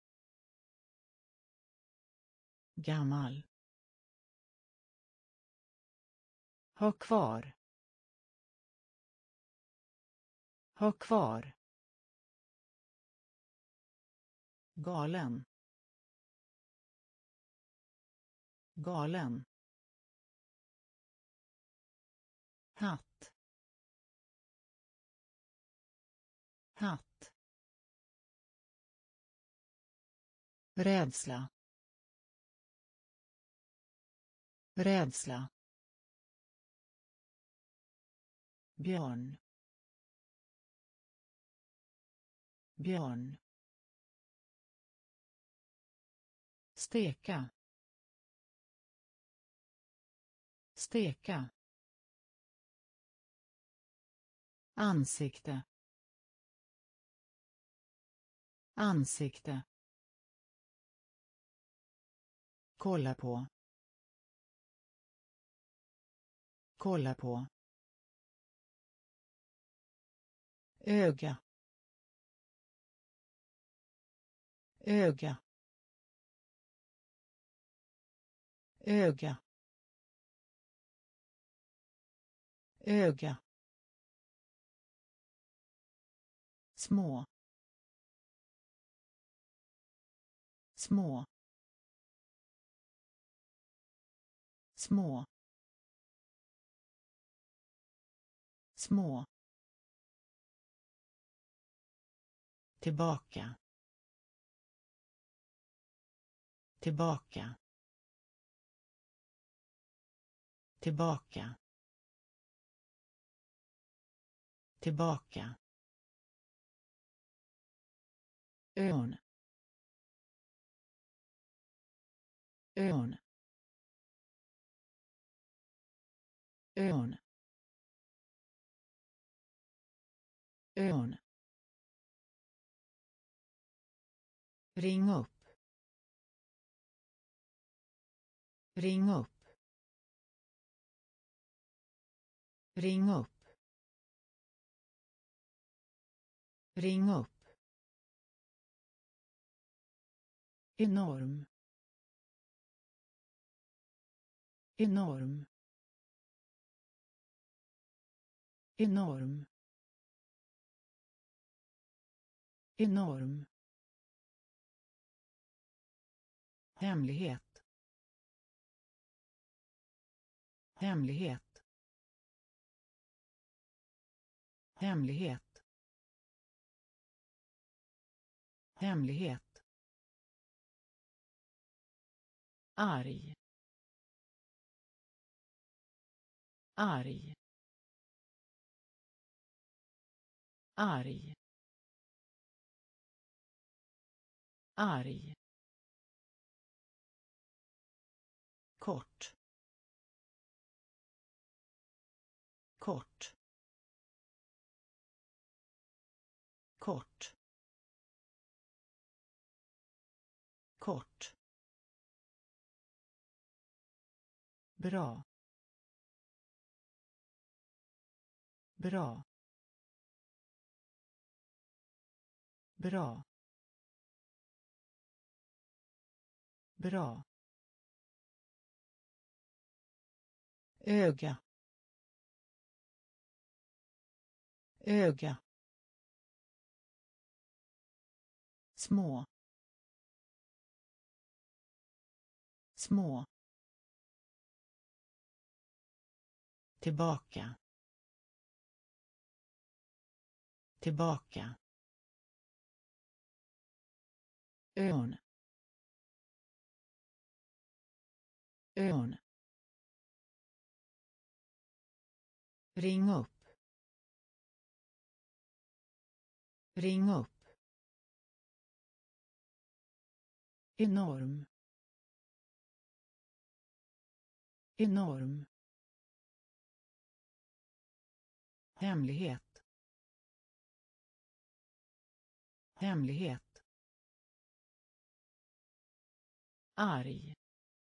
Gammal. Ha kvar. Ha kvar. Galen. Galen. Hatt. Hatt. Rädsla. Rädsla. Björn. Björn. Steka. Steka. Ansikte. Ansikte. Kolla på. Kolla på. öga, öga, öga, öga, små, små, små, små, tillbaka, tillbaka, tillbaka, tillbaka, ön, ön, ön, ön, ring upp, ring upp, ring upp, ring upp, enorm, enorm, enorm, enorm, hemlighet, hemlighet, hemlighet, hemlighet, arg, arg, arg, arg, kort, kort, kort, kort, bra, bra, bra, bra, öga, öga, små, små, tillbaka, tillbaka, ön, ön, ring upp, ring upp, enorm, enorm, hemlighet, hemlighet, arg,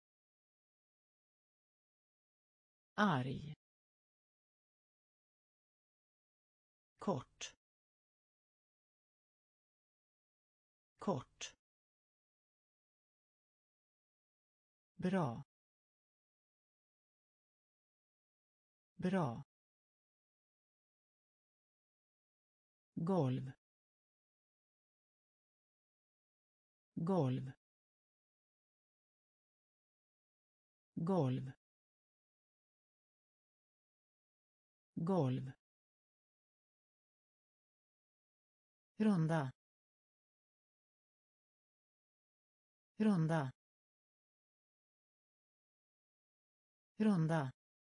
arg, kort, kort, bra, bra, golv, golv, golv, golv, runda, runda, runda,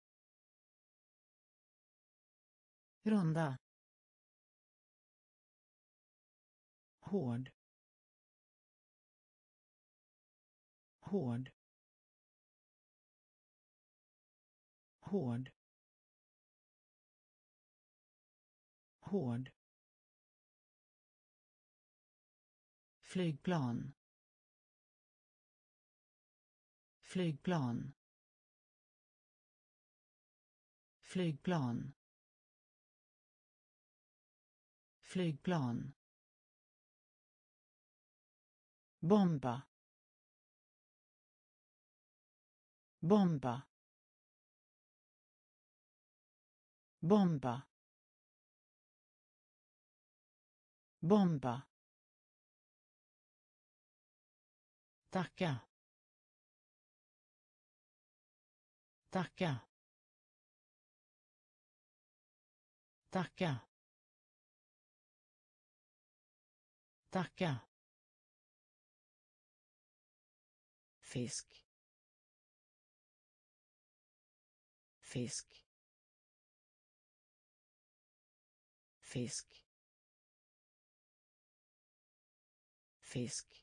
runda, hård, hård, hård, hård, flygplan, flygplan, flygplan, flygplan, bomba, bomba, bomba, bomba, tacka, tacka, tacka, tacka, fisk, fisk, fisk, fisk,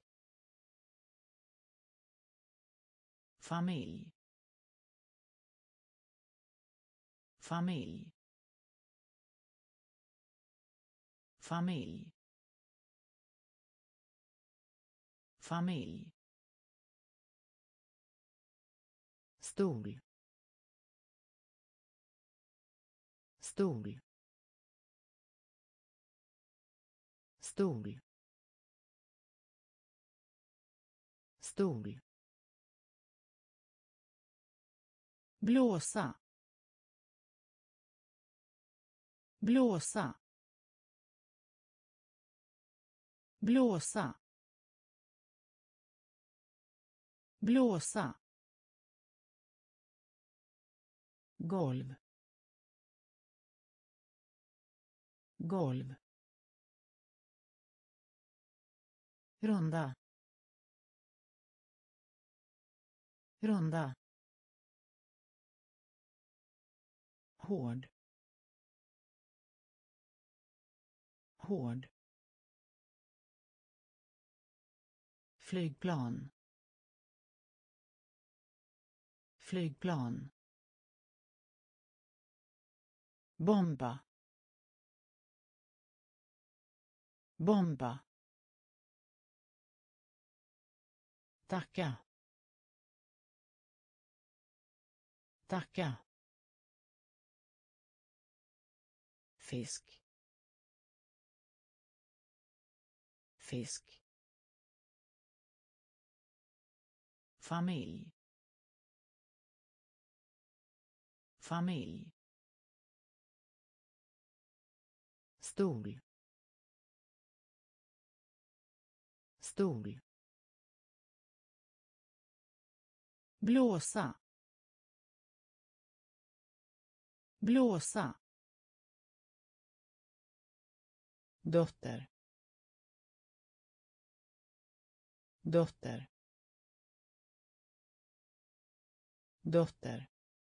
familj, familj, familj, familj, stol, stol, stol, stol, blåsa, blåsa, blåsa, blåsa, golv, golv, runda, runda, hård, hård, flygplan, flygplan, bomba, bomba, tacka, tacka, fisk, fisk, familj, familj, stol, stol, blåsa, blåsa, dotter, dotter, dotter,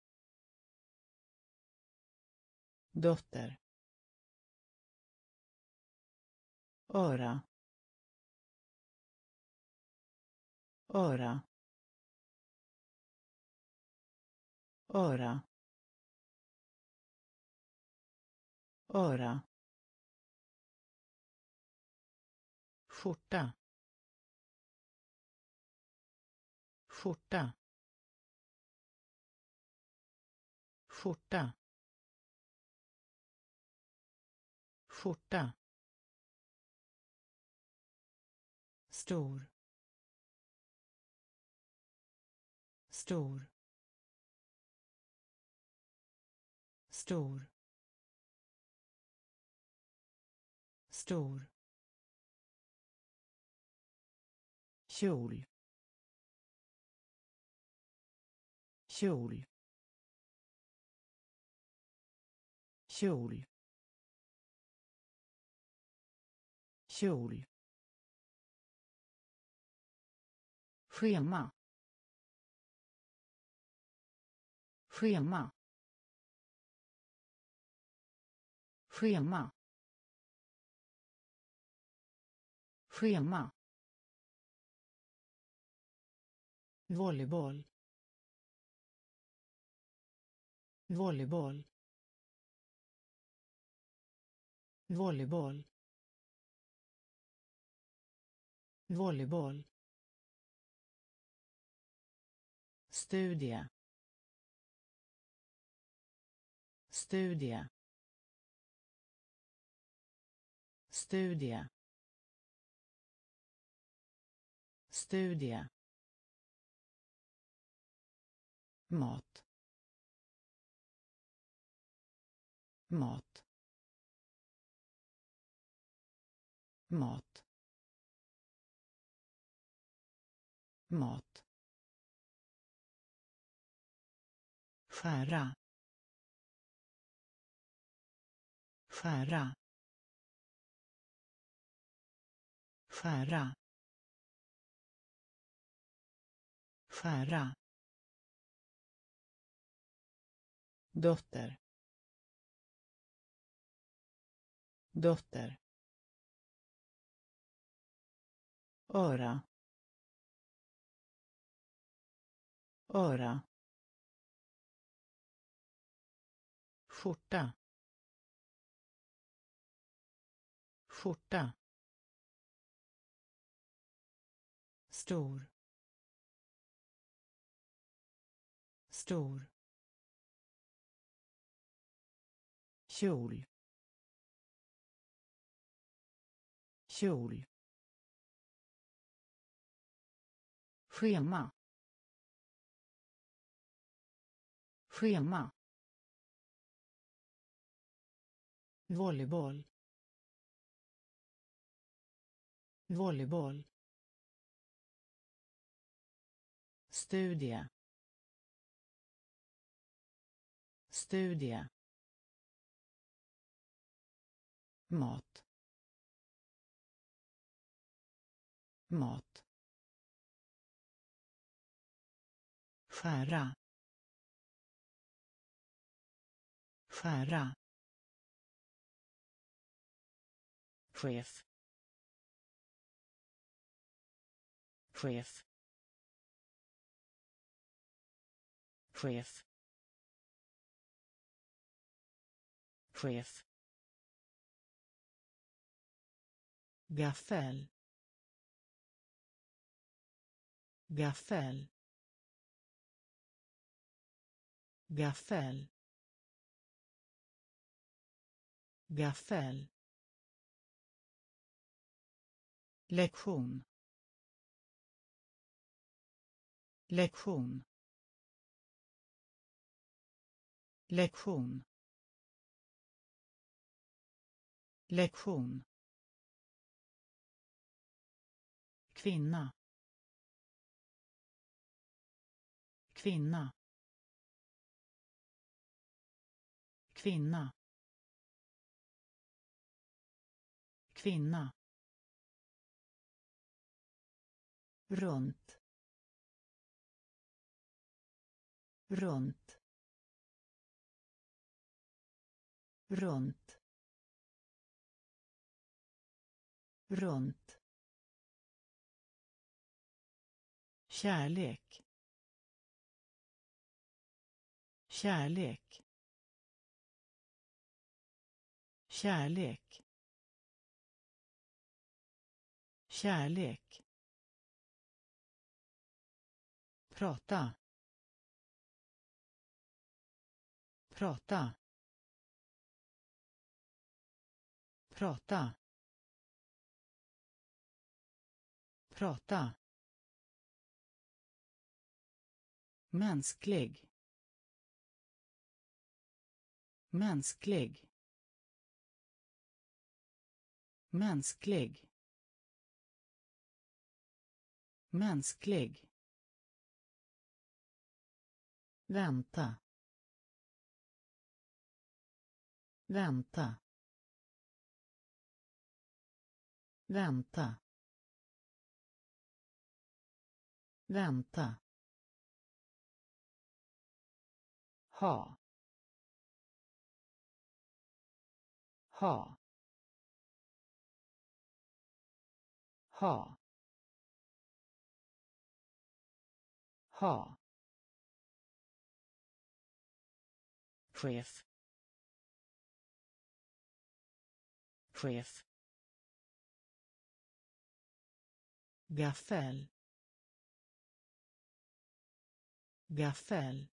dotter, öra, öra, öra, öra, skjorta, skjorta, skjorta, skjorta, stor, stor, stor, stor, kjol, kjol, kjol, kjol, schema, schema, schema, schema, volleyboll, volleyboll, volleyboll, volleyboll, studie, studie, studie, studie, mat, mat, mat, mat, skära, skära, skära, skära, dotter, dotter, öra, öra, skjorta, skjorta, stor, stor, kjol, kjol, schema, schema, volleyboll, volleyboll, studie, studie, mat, mat, skära, skära, chef, chef, chef, chef, gaffel, gaffel, gaffel, gaffel, lektion, lektion, lektion, lektion, kvinna, kvinna, kvinna, kvinna, runt, runt, runt, runt, kärlek, kärlek, kärlek, kärlek, prata, prata, prata, prata, mänsklig, mänsklig, mänsklig, mänsklig, vänta, vänta, vänta, vänta, ha, ha, ha, ha, chef, chef, gaffel, gaffel,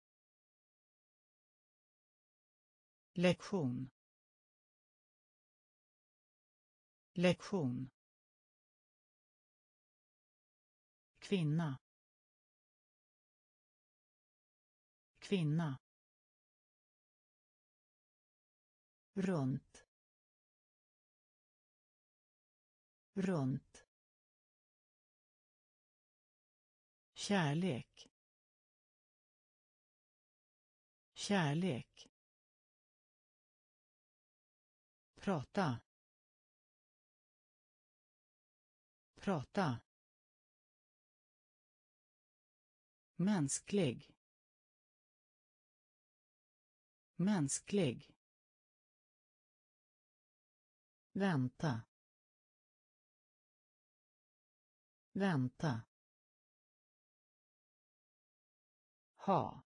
lektion, lektion, kvinna, kvinna, runt, runt, kärlek, kärlek, prata, prata, mänsklig, mänsklig, vänta, vänta, ha,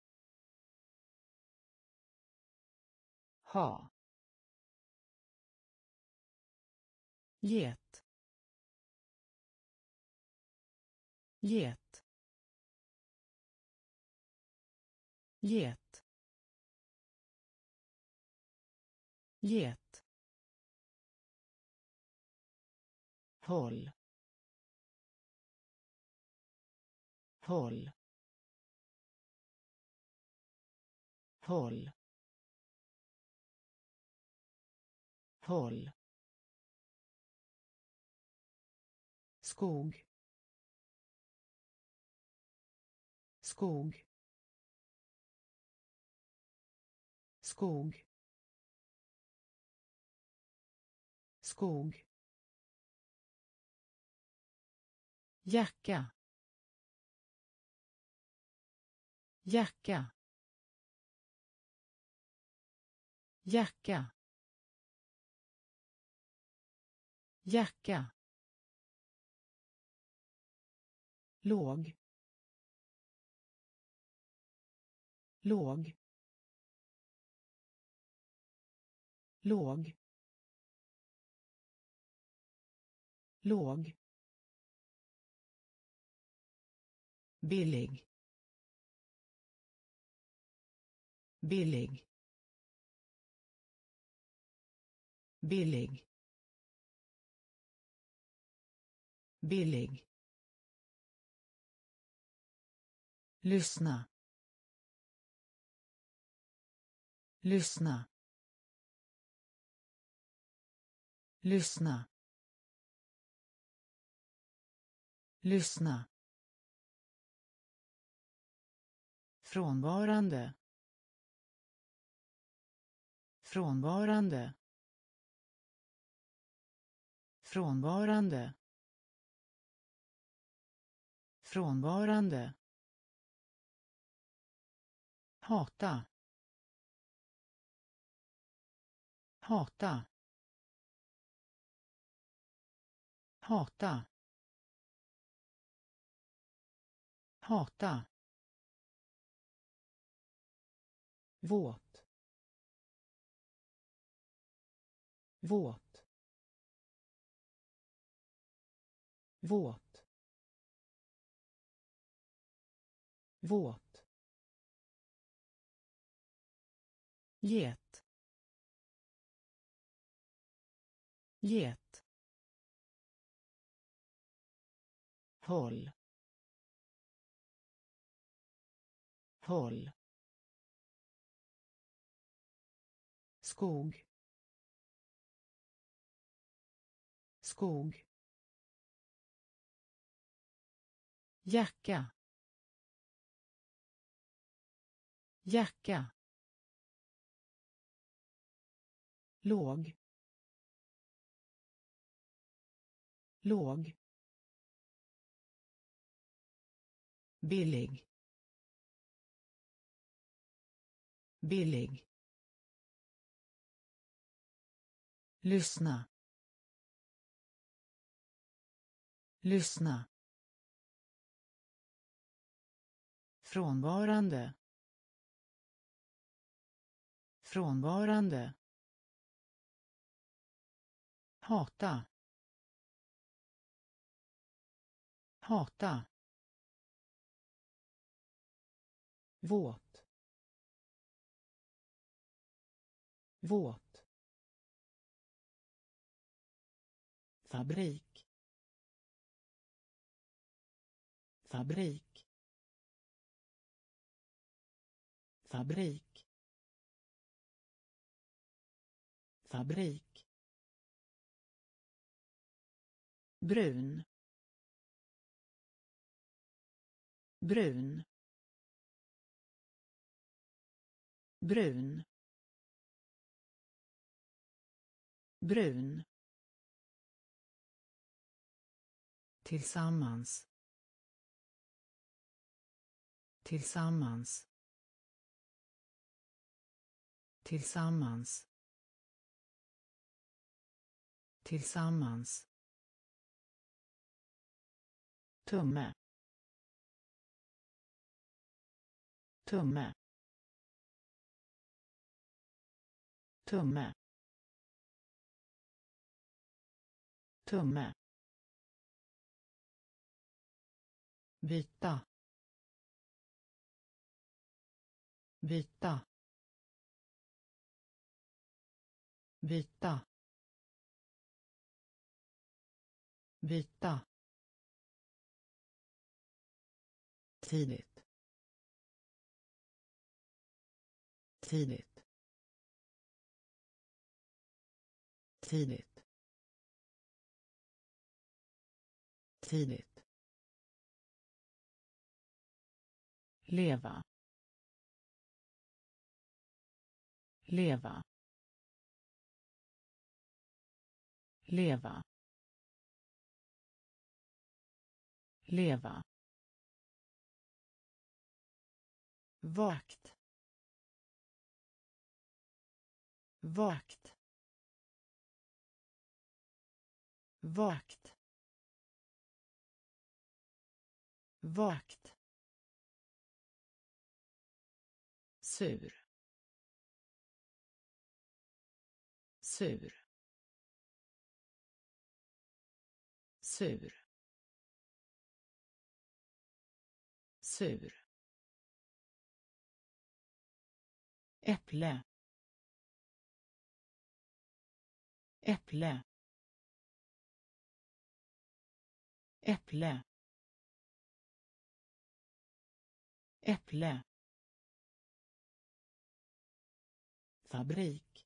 ha, get, get, get, get, håll, håll, håll, håll, skog, skog, skog, skog, jacka, jacka, jacka, jacka, låg, låg, låg, låg, billig, billig, billig, billig, lyssna, lyssna, lyssna, lyssna, frånvarande, frånvarande, frånvarande, frånvarande, hata, hata, hata, hata, våt, våt, våt, våt, get, get, håll, håll, skog, skog, jacka, jacka, låg, låg, billig, billig, lyssna, lyssna, frånvarande, frånvarande, hata, hata, våt, våt, fabrik fabrik fabrik fabrik brun brun brun brun tillsammans tillsammans tillsammans tillsammans tumme tumme tumme tumme byta byta byta byta tidigt tidigt tidigt tidigt leva leva leva leva vakt vakt vakt vakt sur sur sur sur äpple äpple äpple äpple fabrik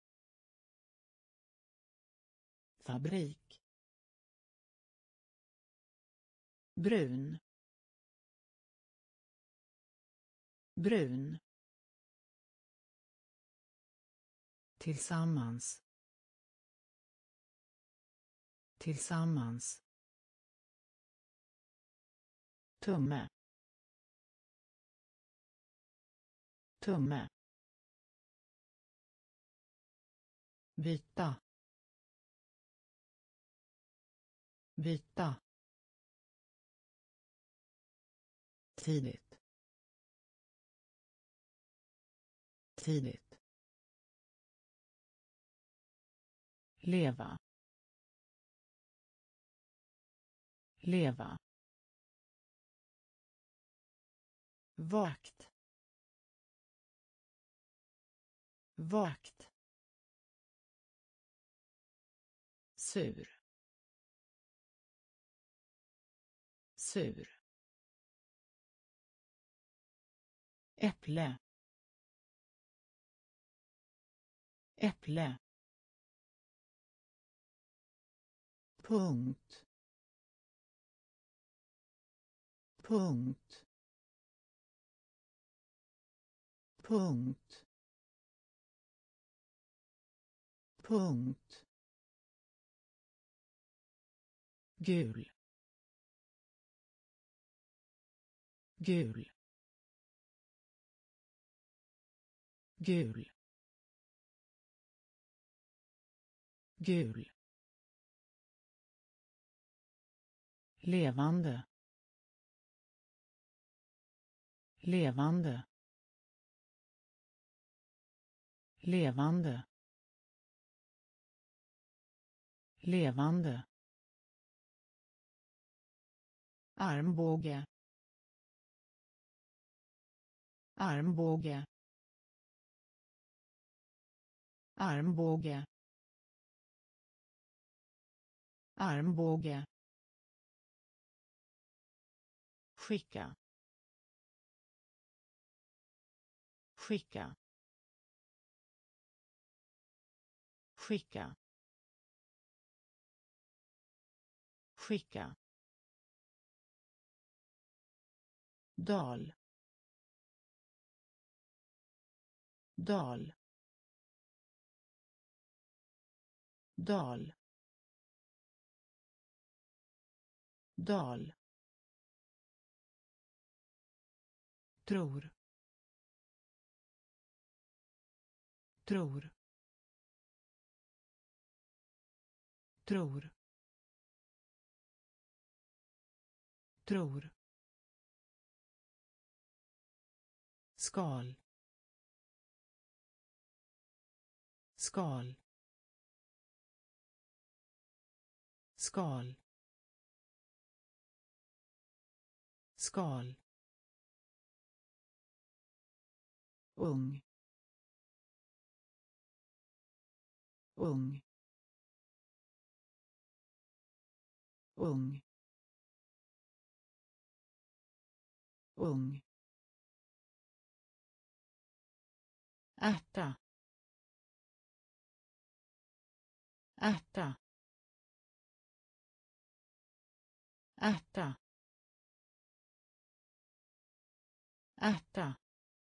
fabrik brun brun tillsammans tillsammans tumme tumme byta byta tidigt tidigt leva leva vakt vakt sur sur äpple äpple punkt punkt punkt punkt gul gul gul gul levande levande levande levande armbåge armbåge armbåge armbåge, skicka, skicka, skicka, skicka, dal, dal, dal, dal, tror, tror, tror, tror, skal, skal, skal, skal, ung, ung, ung, ung, ärta, ärta, ärta, ärta,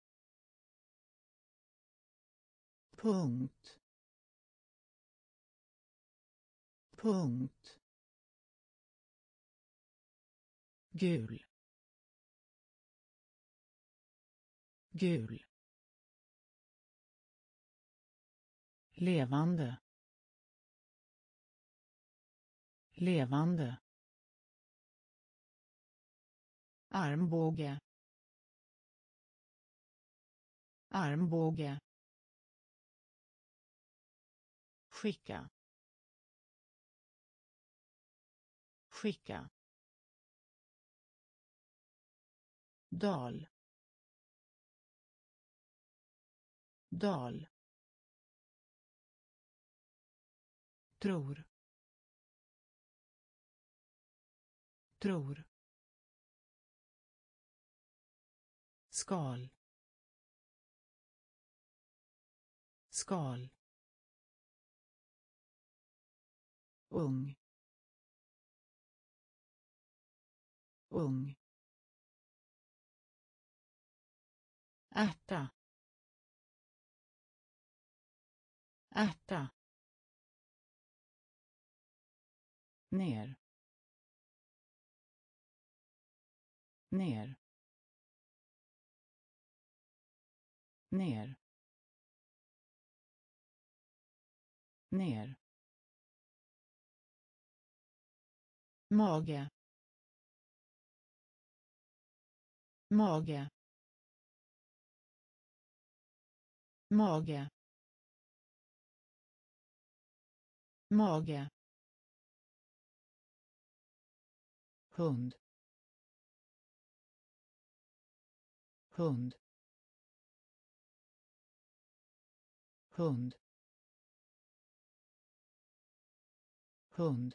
punkt, punkt, gul, gul, levande, levande, armbåge, armbåge, skicka, skicka, dal, dal, tror, tror, skal, skal, ung, ung, ärta, ärta, ner, ner, ner, ner, mage, mage, mage, mage, hund, hund, hund, hund,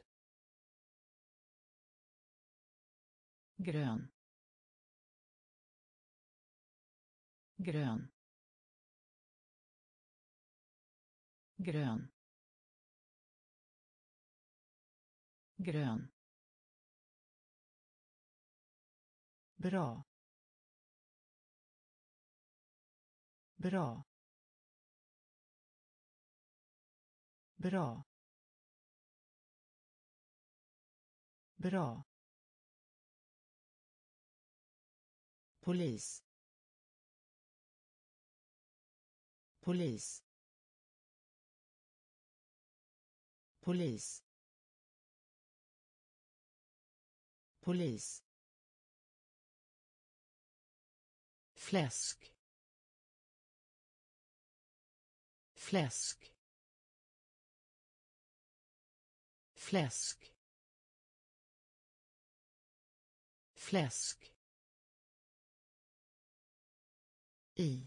grön, grön, grön, grön, bra, bra, bra, bra, polis, polis, polis, polis, fläsk, fläsk, fläsk, fläsk, i,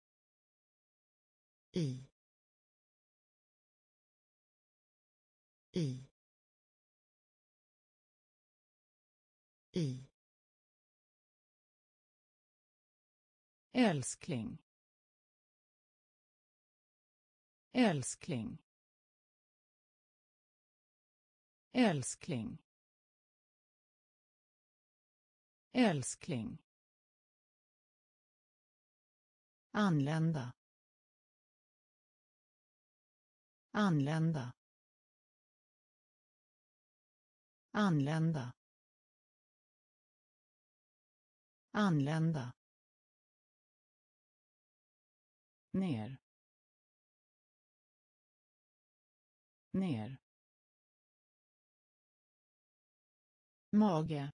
i, älskling, älskling, älskling, älskling, anlända, anlända, anlända, anlända, ner, ner, mage,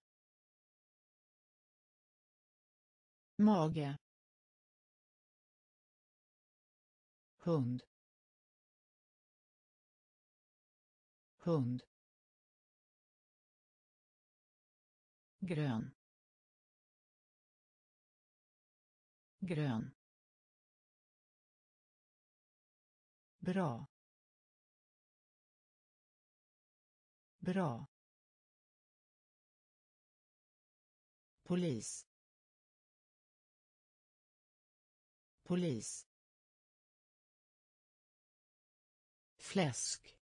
mage, hund, hund, grön, grön, bra, bra, polis, polis, fläsk,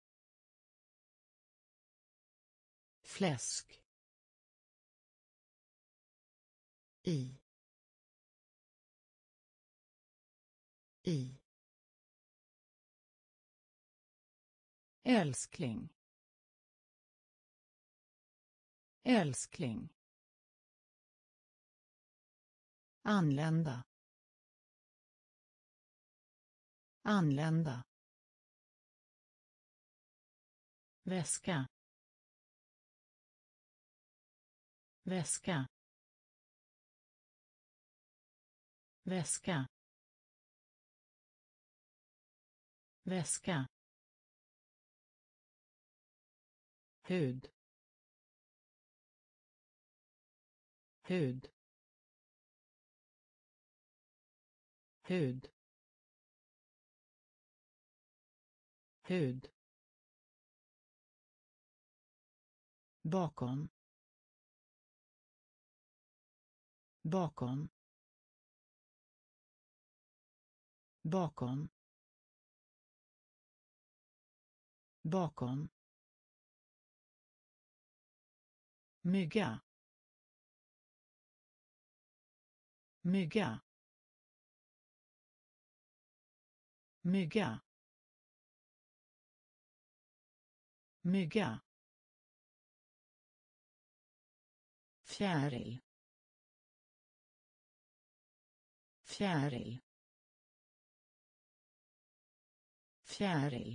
fläsk, i, i, älskling, älskling, anlända, anlända, väska, väska, väska, väska, hud, hud, hud, hud, bakom, bakom, bakom, bakom, mygga, mygga, mygga, mygga, fjäril, fjäril, fjäril,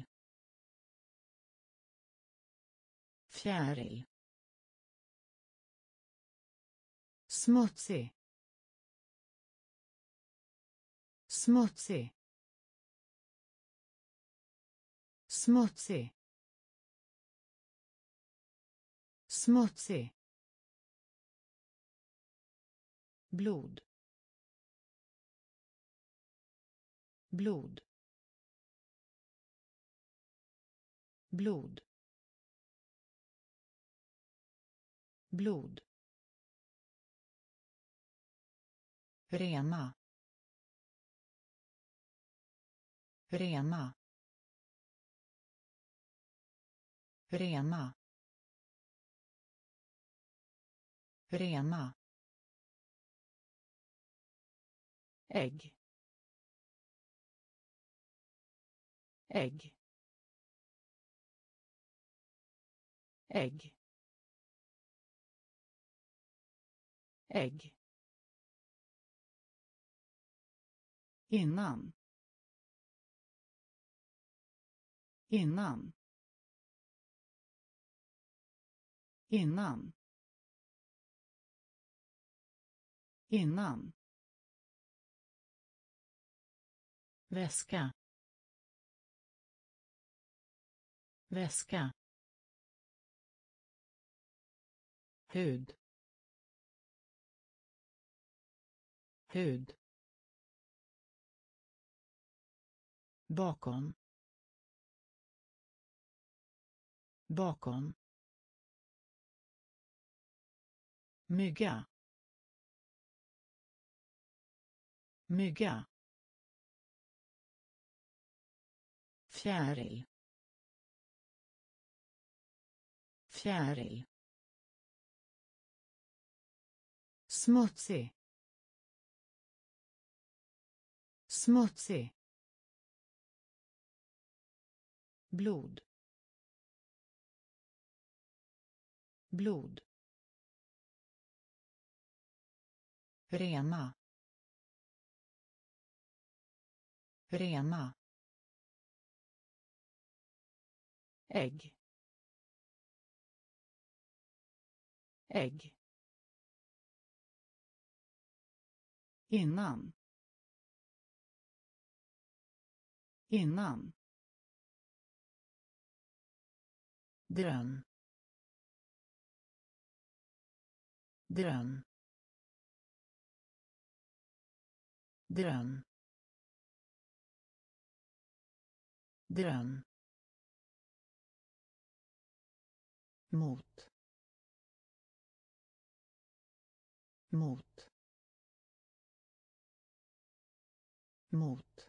fjäril, smutsig, smutsig, smutsig, smutsig, blod, blod, blod, blod, rena, rena, rena, rena, ägg, ägg, ägg, ägg, innan, innan, innan, innan, väska, väska, hud, hud, bakom, bakom, mygga, mygga, fjäril, fjäril, smutsig, smutsig, blod, blod, rena, rena, ägg, ägg, innan, innan, drön, drön, drön, drön, mot, mot, mot,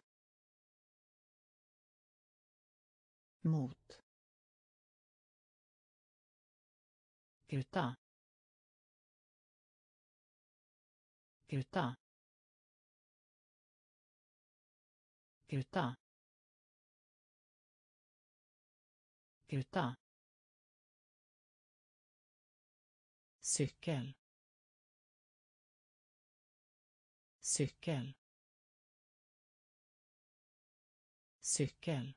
mot, gruta, gruta, gruta, gruta, cykel, cykel, cykel,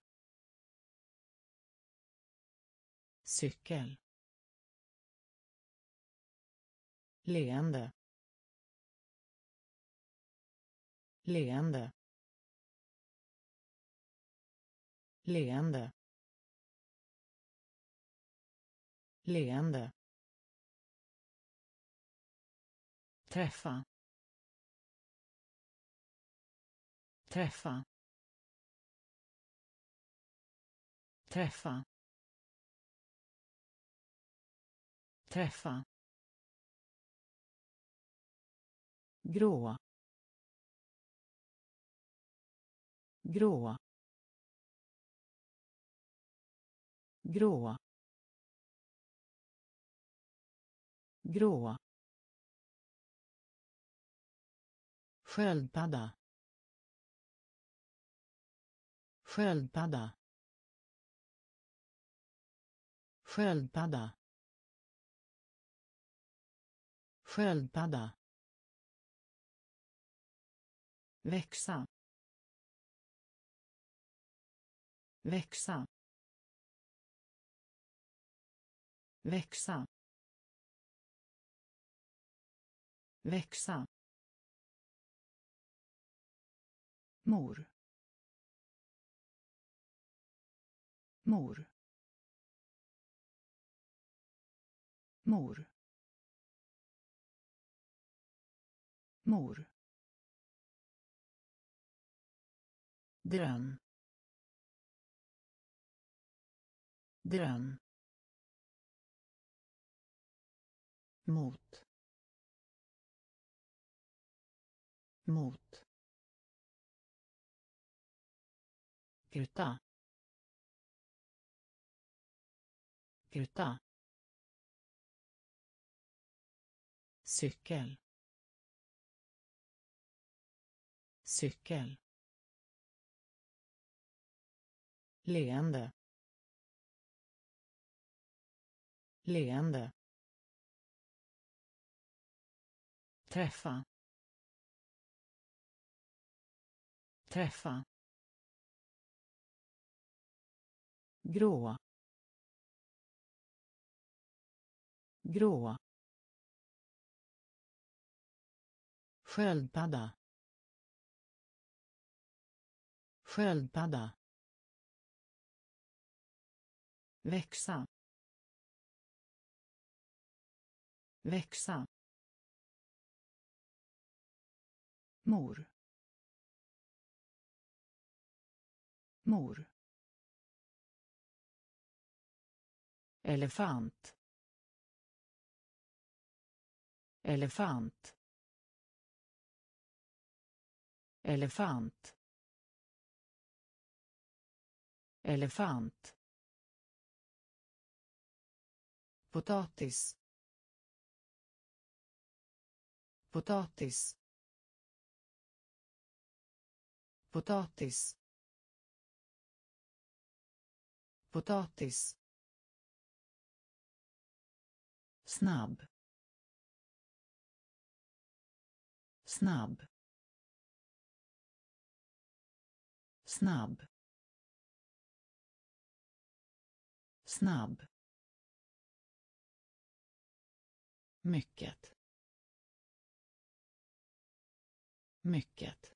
cykel, leende, leende, leende, leende, träffa, träffa, träffa, träffa, grå, grå, grå, grå, sköldpadda, sköldpadda, sköldpadda, sköldpadda, växa, växa, växa, växa, mor, mor, mor, mor, drön, drön, mot, mot, gruta, gruta, cykel, cykel, leende, leende, träffa, träffa, grå, grå, sköldpadda, sköldpadda, växa, växa, mor, mor, elefant, elefant, elefant elefant potatis potatis potatis potatis snabb snabb snabb snabb mycket mycket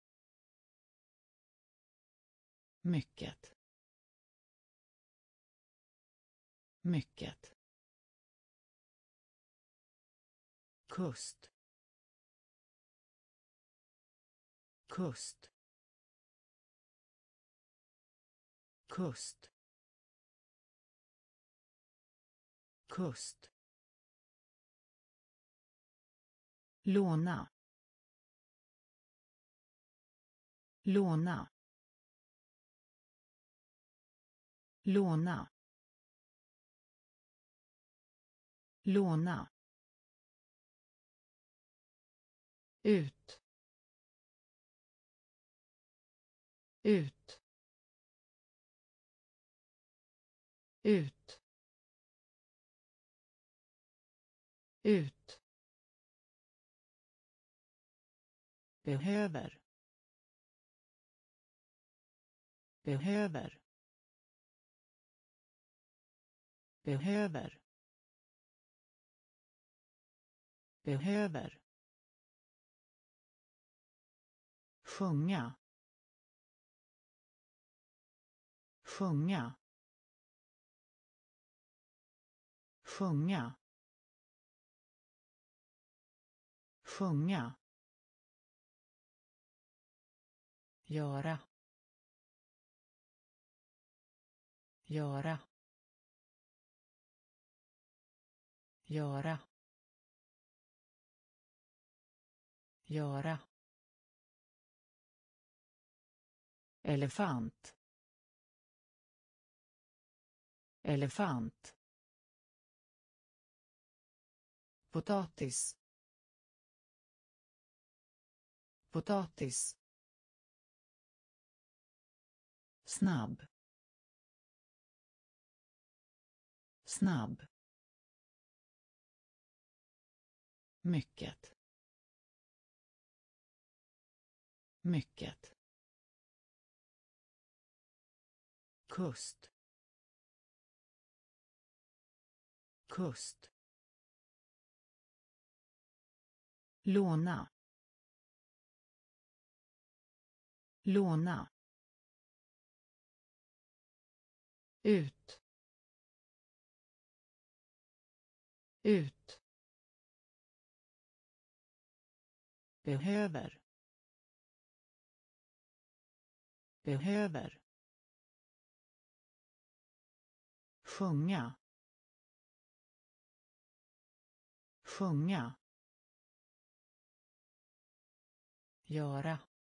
mycket mycket kust kust kust kust låna låna låna låna ut ut ut ut behöver behöver behöver behöver sjunga sjunga sjunga sjunga göra göra göra göra elefant elefant potatis potatis snabb snabb mycket mycket kust kust låna låna ut ut behöver behöver sjunga sjunga göra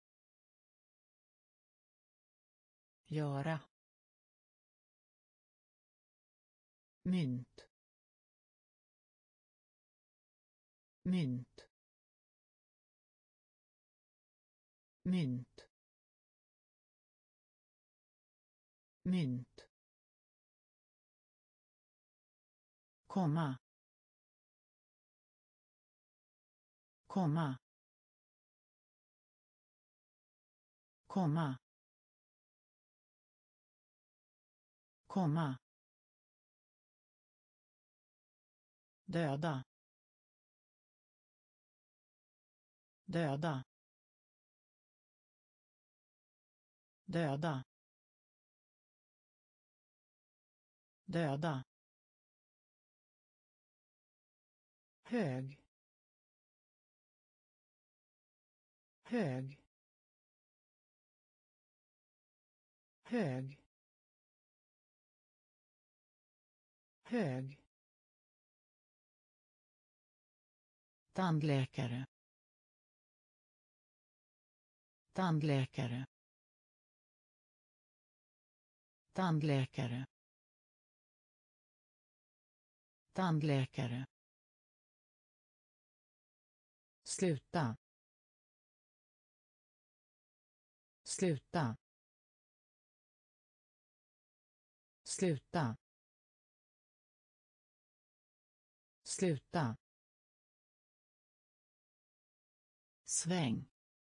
göra mynt mynt mynt mynt komma komma komma komma döda döda döda döda hög hög hög hög tandläkare tandläkare, tandläkare, tandläkare, sluta, sluta, sluta, sluta, sväng,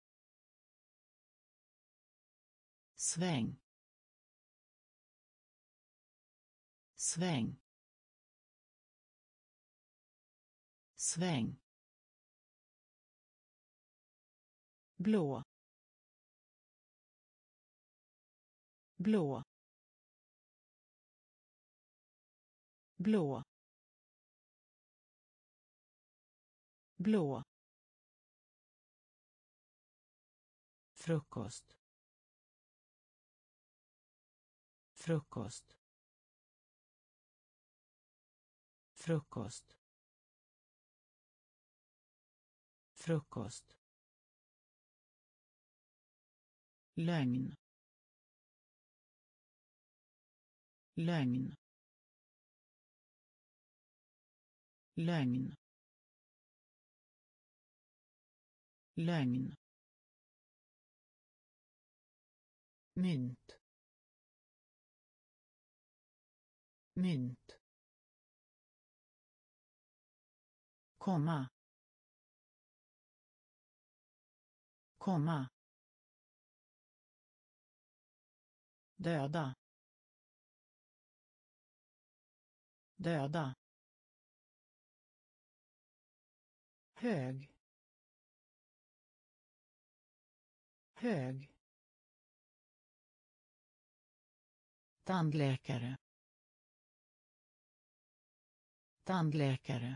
sväng, sväng, sväng, blå, blå, blå, blå, frukost, frukost, frukost, frukost, lögn, lögn, lögn, lögn, mynt, mynt, komma, komma, döda, döda, hög, hög, tandläkare, tandläkare,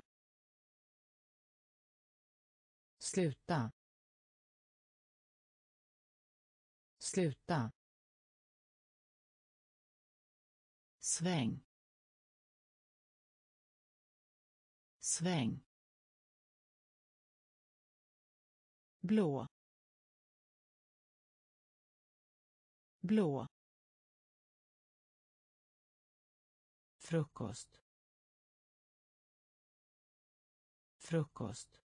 sluta, sluta, sväng, sväng, blå, blå, frukost, frukost,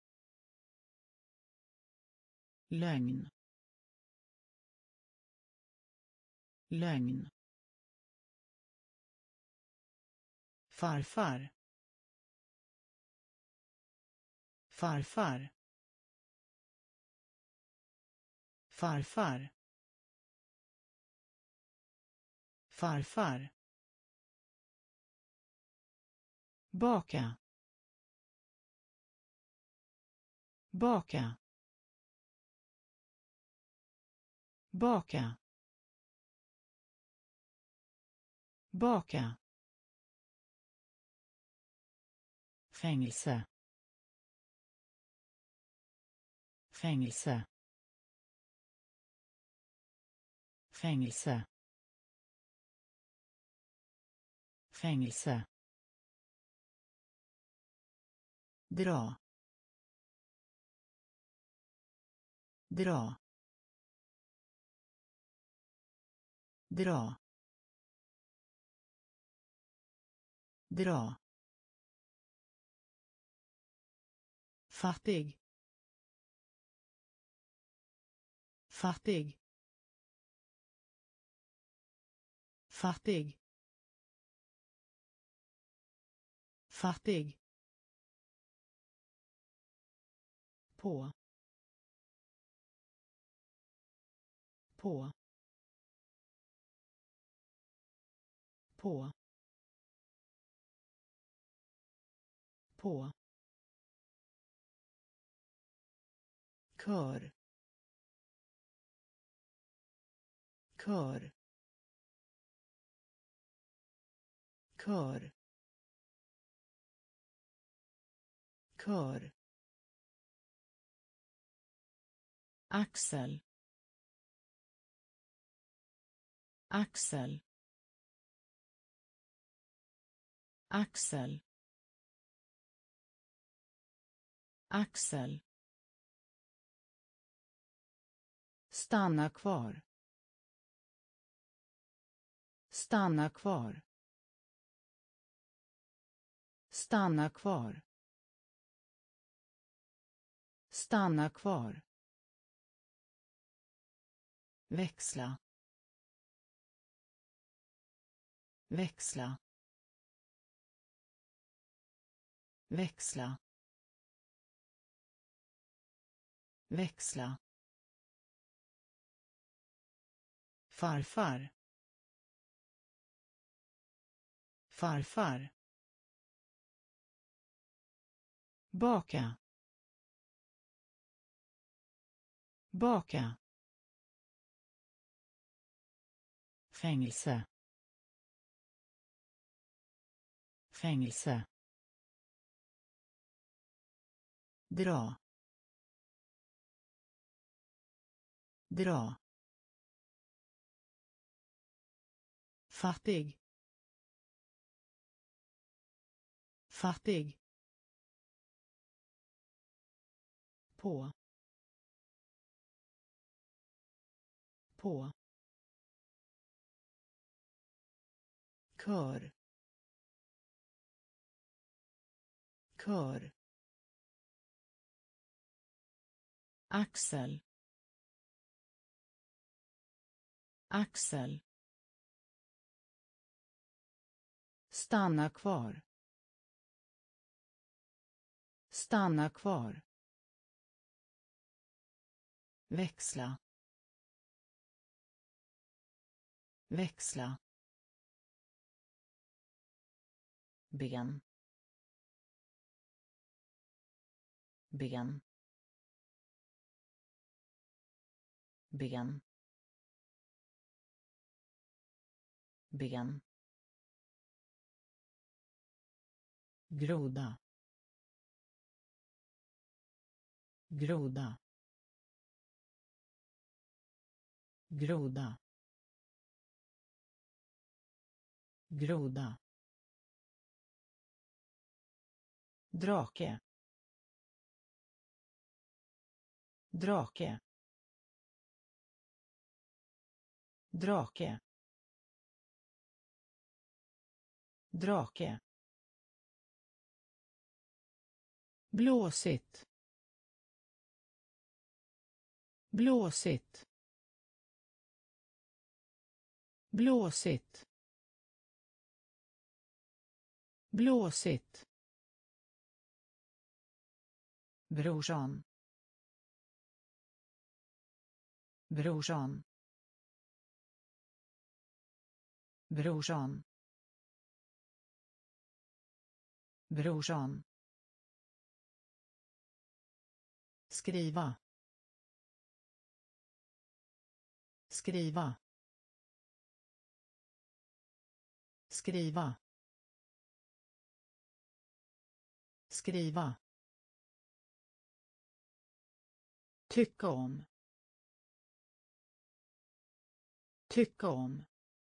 lögn, lögn, farfar, farfar, farfar, farfar, baka, baka, baka, baka, fängelse, fängelse, fängelse, fängelse, dra, dra, dra, dra, fattig, fattig, fattig, fattig, på, på, på, på, kör, kör, kör, kör, axel, axel, axel, axel, Stanna kvar. Stanna kvar. Stanna kvar. Stanna kvar. Växla. Växla. Växla. Växla. Farfar. Farfar. Baka. Baka. Fängelse. Fängelse. Dra. Dra. Fattig. Fattig. På. På. Kör. Kör. Axel. Axel. Stanna kvar. Stanna kvar. Växla. Växla. Ben. Ben. Ben. Ben. Groda. Groda. Groda. Groda. Drake. Drake. Drake. Drake. Blåsigt. Blåsigt. Blåsigt. Blåsigt. Brorsan. Brorsan. Brorsan. Brorsan. Skriva. Skriva. Skriva. Skriva. Tycka om. Tycka om.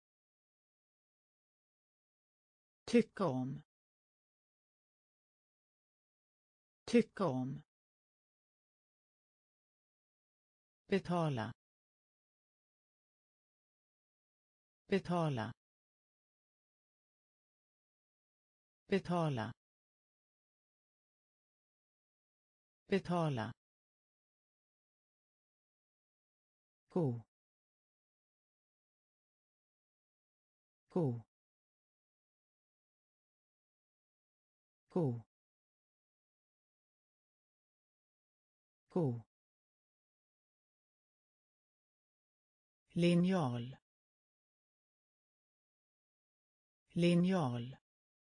Tycka om. Tycka om. Betala. Betala. Betala. Betala. Gå. Gå. Gå. Gå. Linjal. Linjal.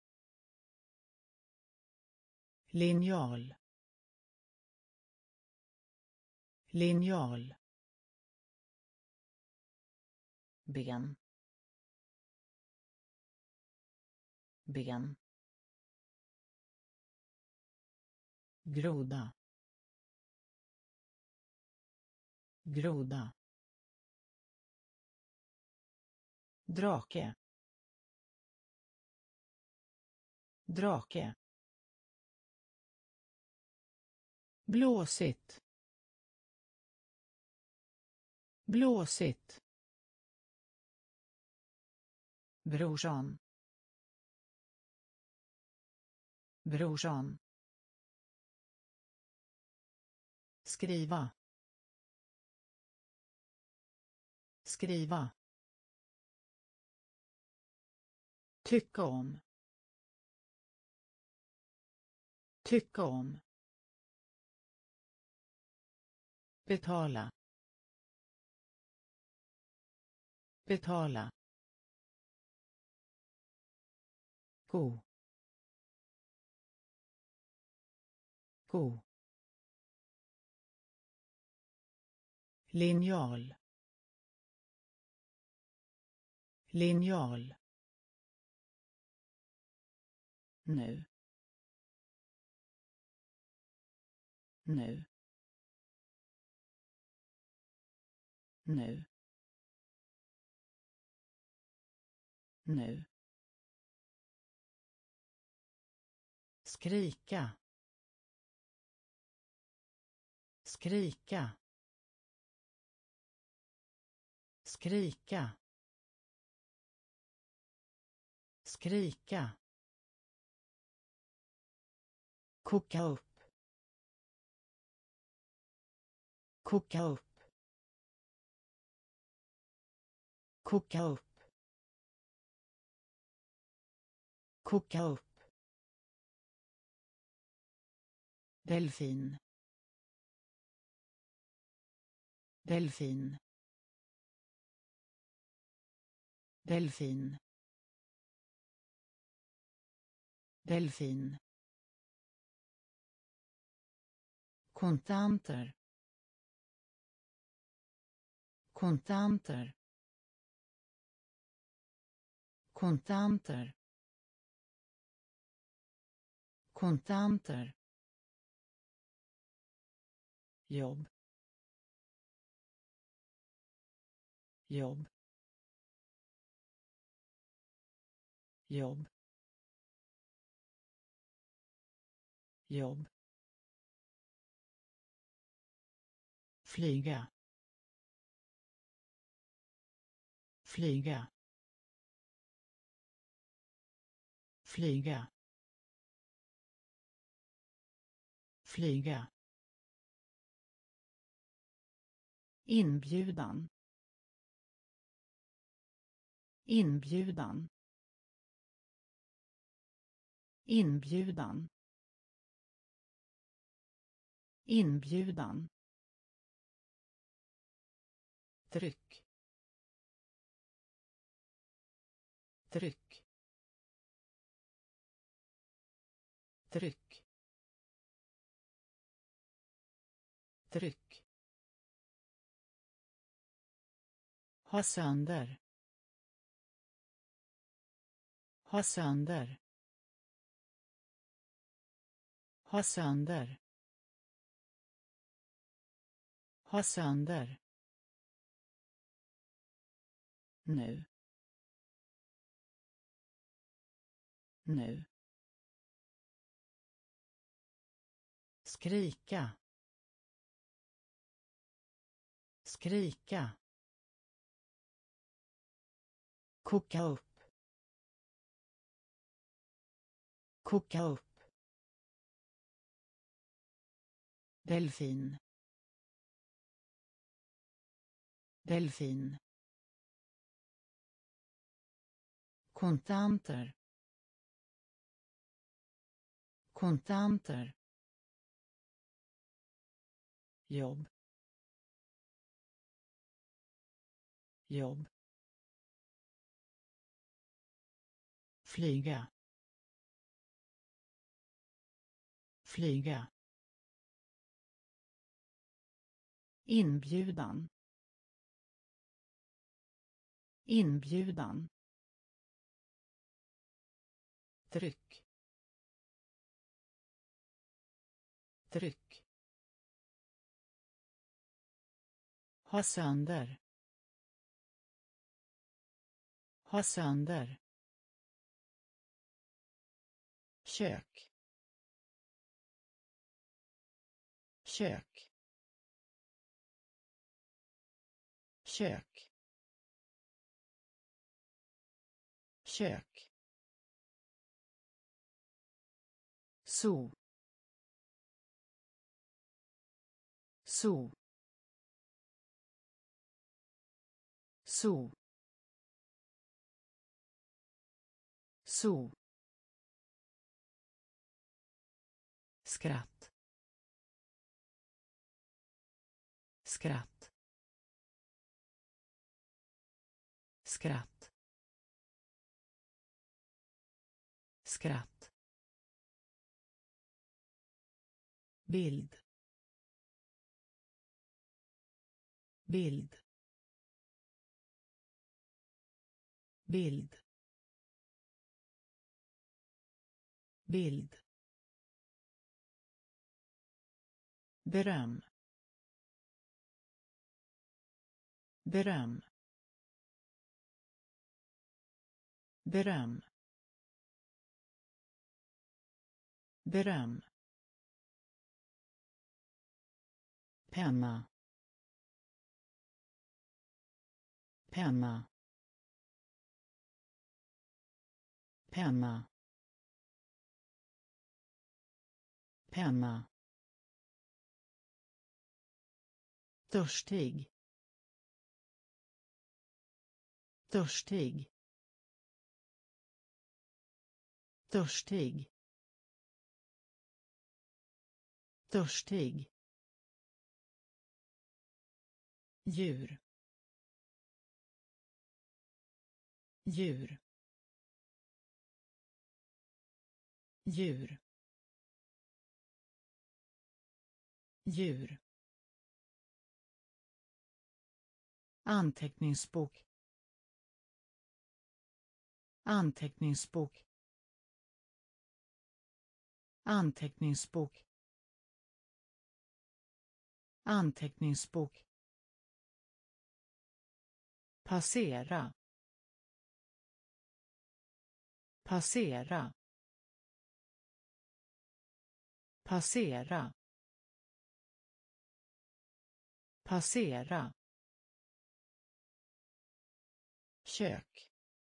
Linjal. Linjal. Ben. Ben. Groda. Groda. Drake. Drake. Blåsigt. blåsigt, brorsan, brorsan, skriva, skriva, tycka om, tycka om, betala, betala, gå, gå, linjal, linjal, nu, nu, nu, nu, skrika, skrika, skrika, skrika, koka upp, koka upp, koka upp, koka upp, delfin, delfin, delfin, delfin, kontanter, kontanter, kontanter, kontanter, jobb, jobb, jobb, jobb, flyga, flyga, flyga, flyga, inbjudan, inbjudan, inbjudan, inbjudan, tryck, tryck, tryck, tryck, ha sönder, ha sönder, ha sönder, ha sönder, nu, nu, skrika, skrika, koka upp, koka upp, delfin, delfin, kontanter, kontanter, jobb, jobb, flyga, flyga, inbjudan, inbjudan, tryck, tryck, ha sönder, ha sönder, kök, kök, kök, kök, so, so, so, so, skratt, skratt, skratt, skratt, bild, bild, bild, bild, beröm, beröm, beröm, beröm, penna, penna, penna, penna, törstig, törstig, törstig, törstig, djur, djur, djur, djur, anteckningsbok, anteckningsbok, anteckningsbok, anteckningsbok, passera, passera, passera, passera, kök,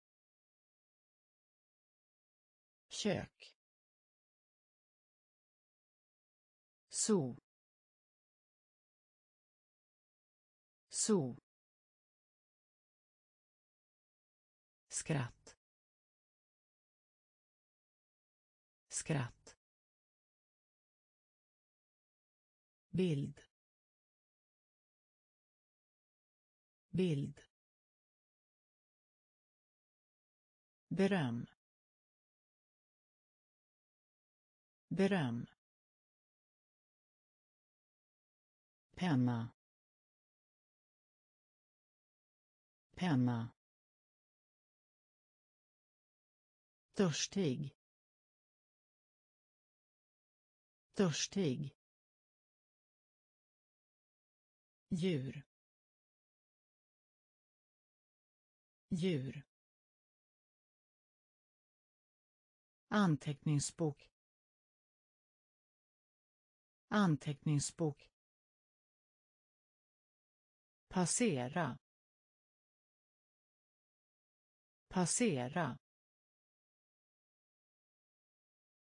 kök, so, so, skratt, skratt, bild, bild, beröm, beröm, penna, penna, törstig, törstig, djur, djur, anteckningsbok, anteckningsbok, passera, passera,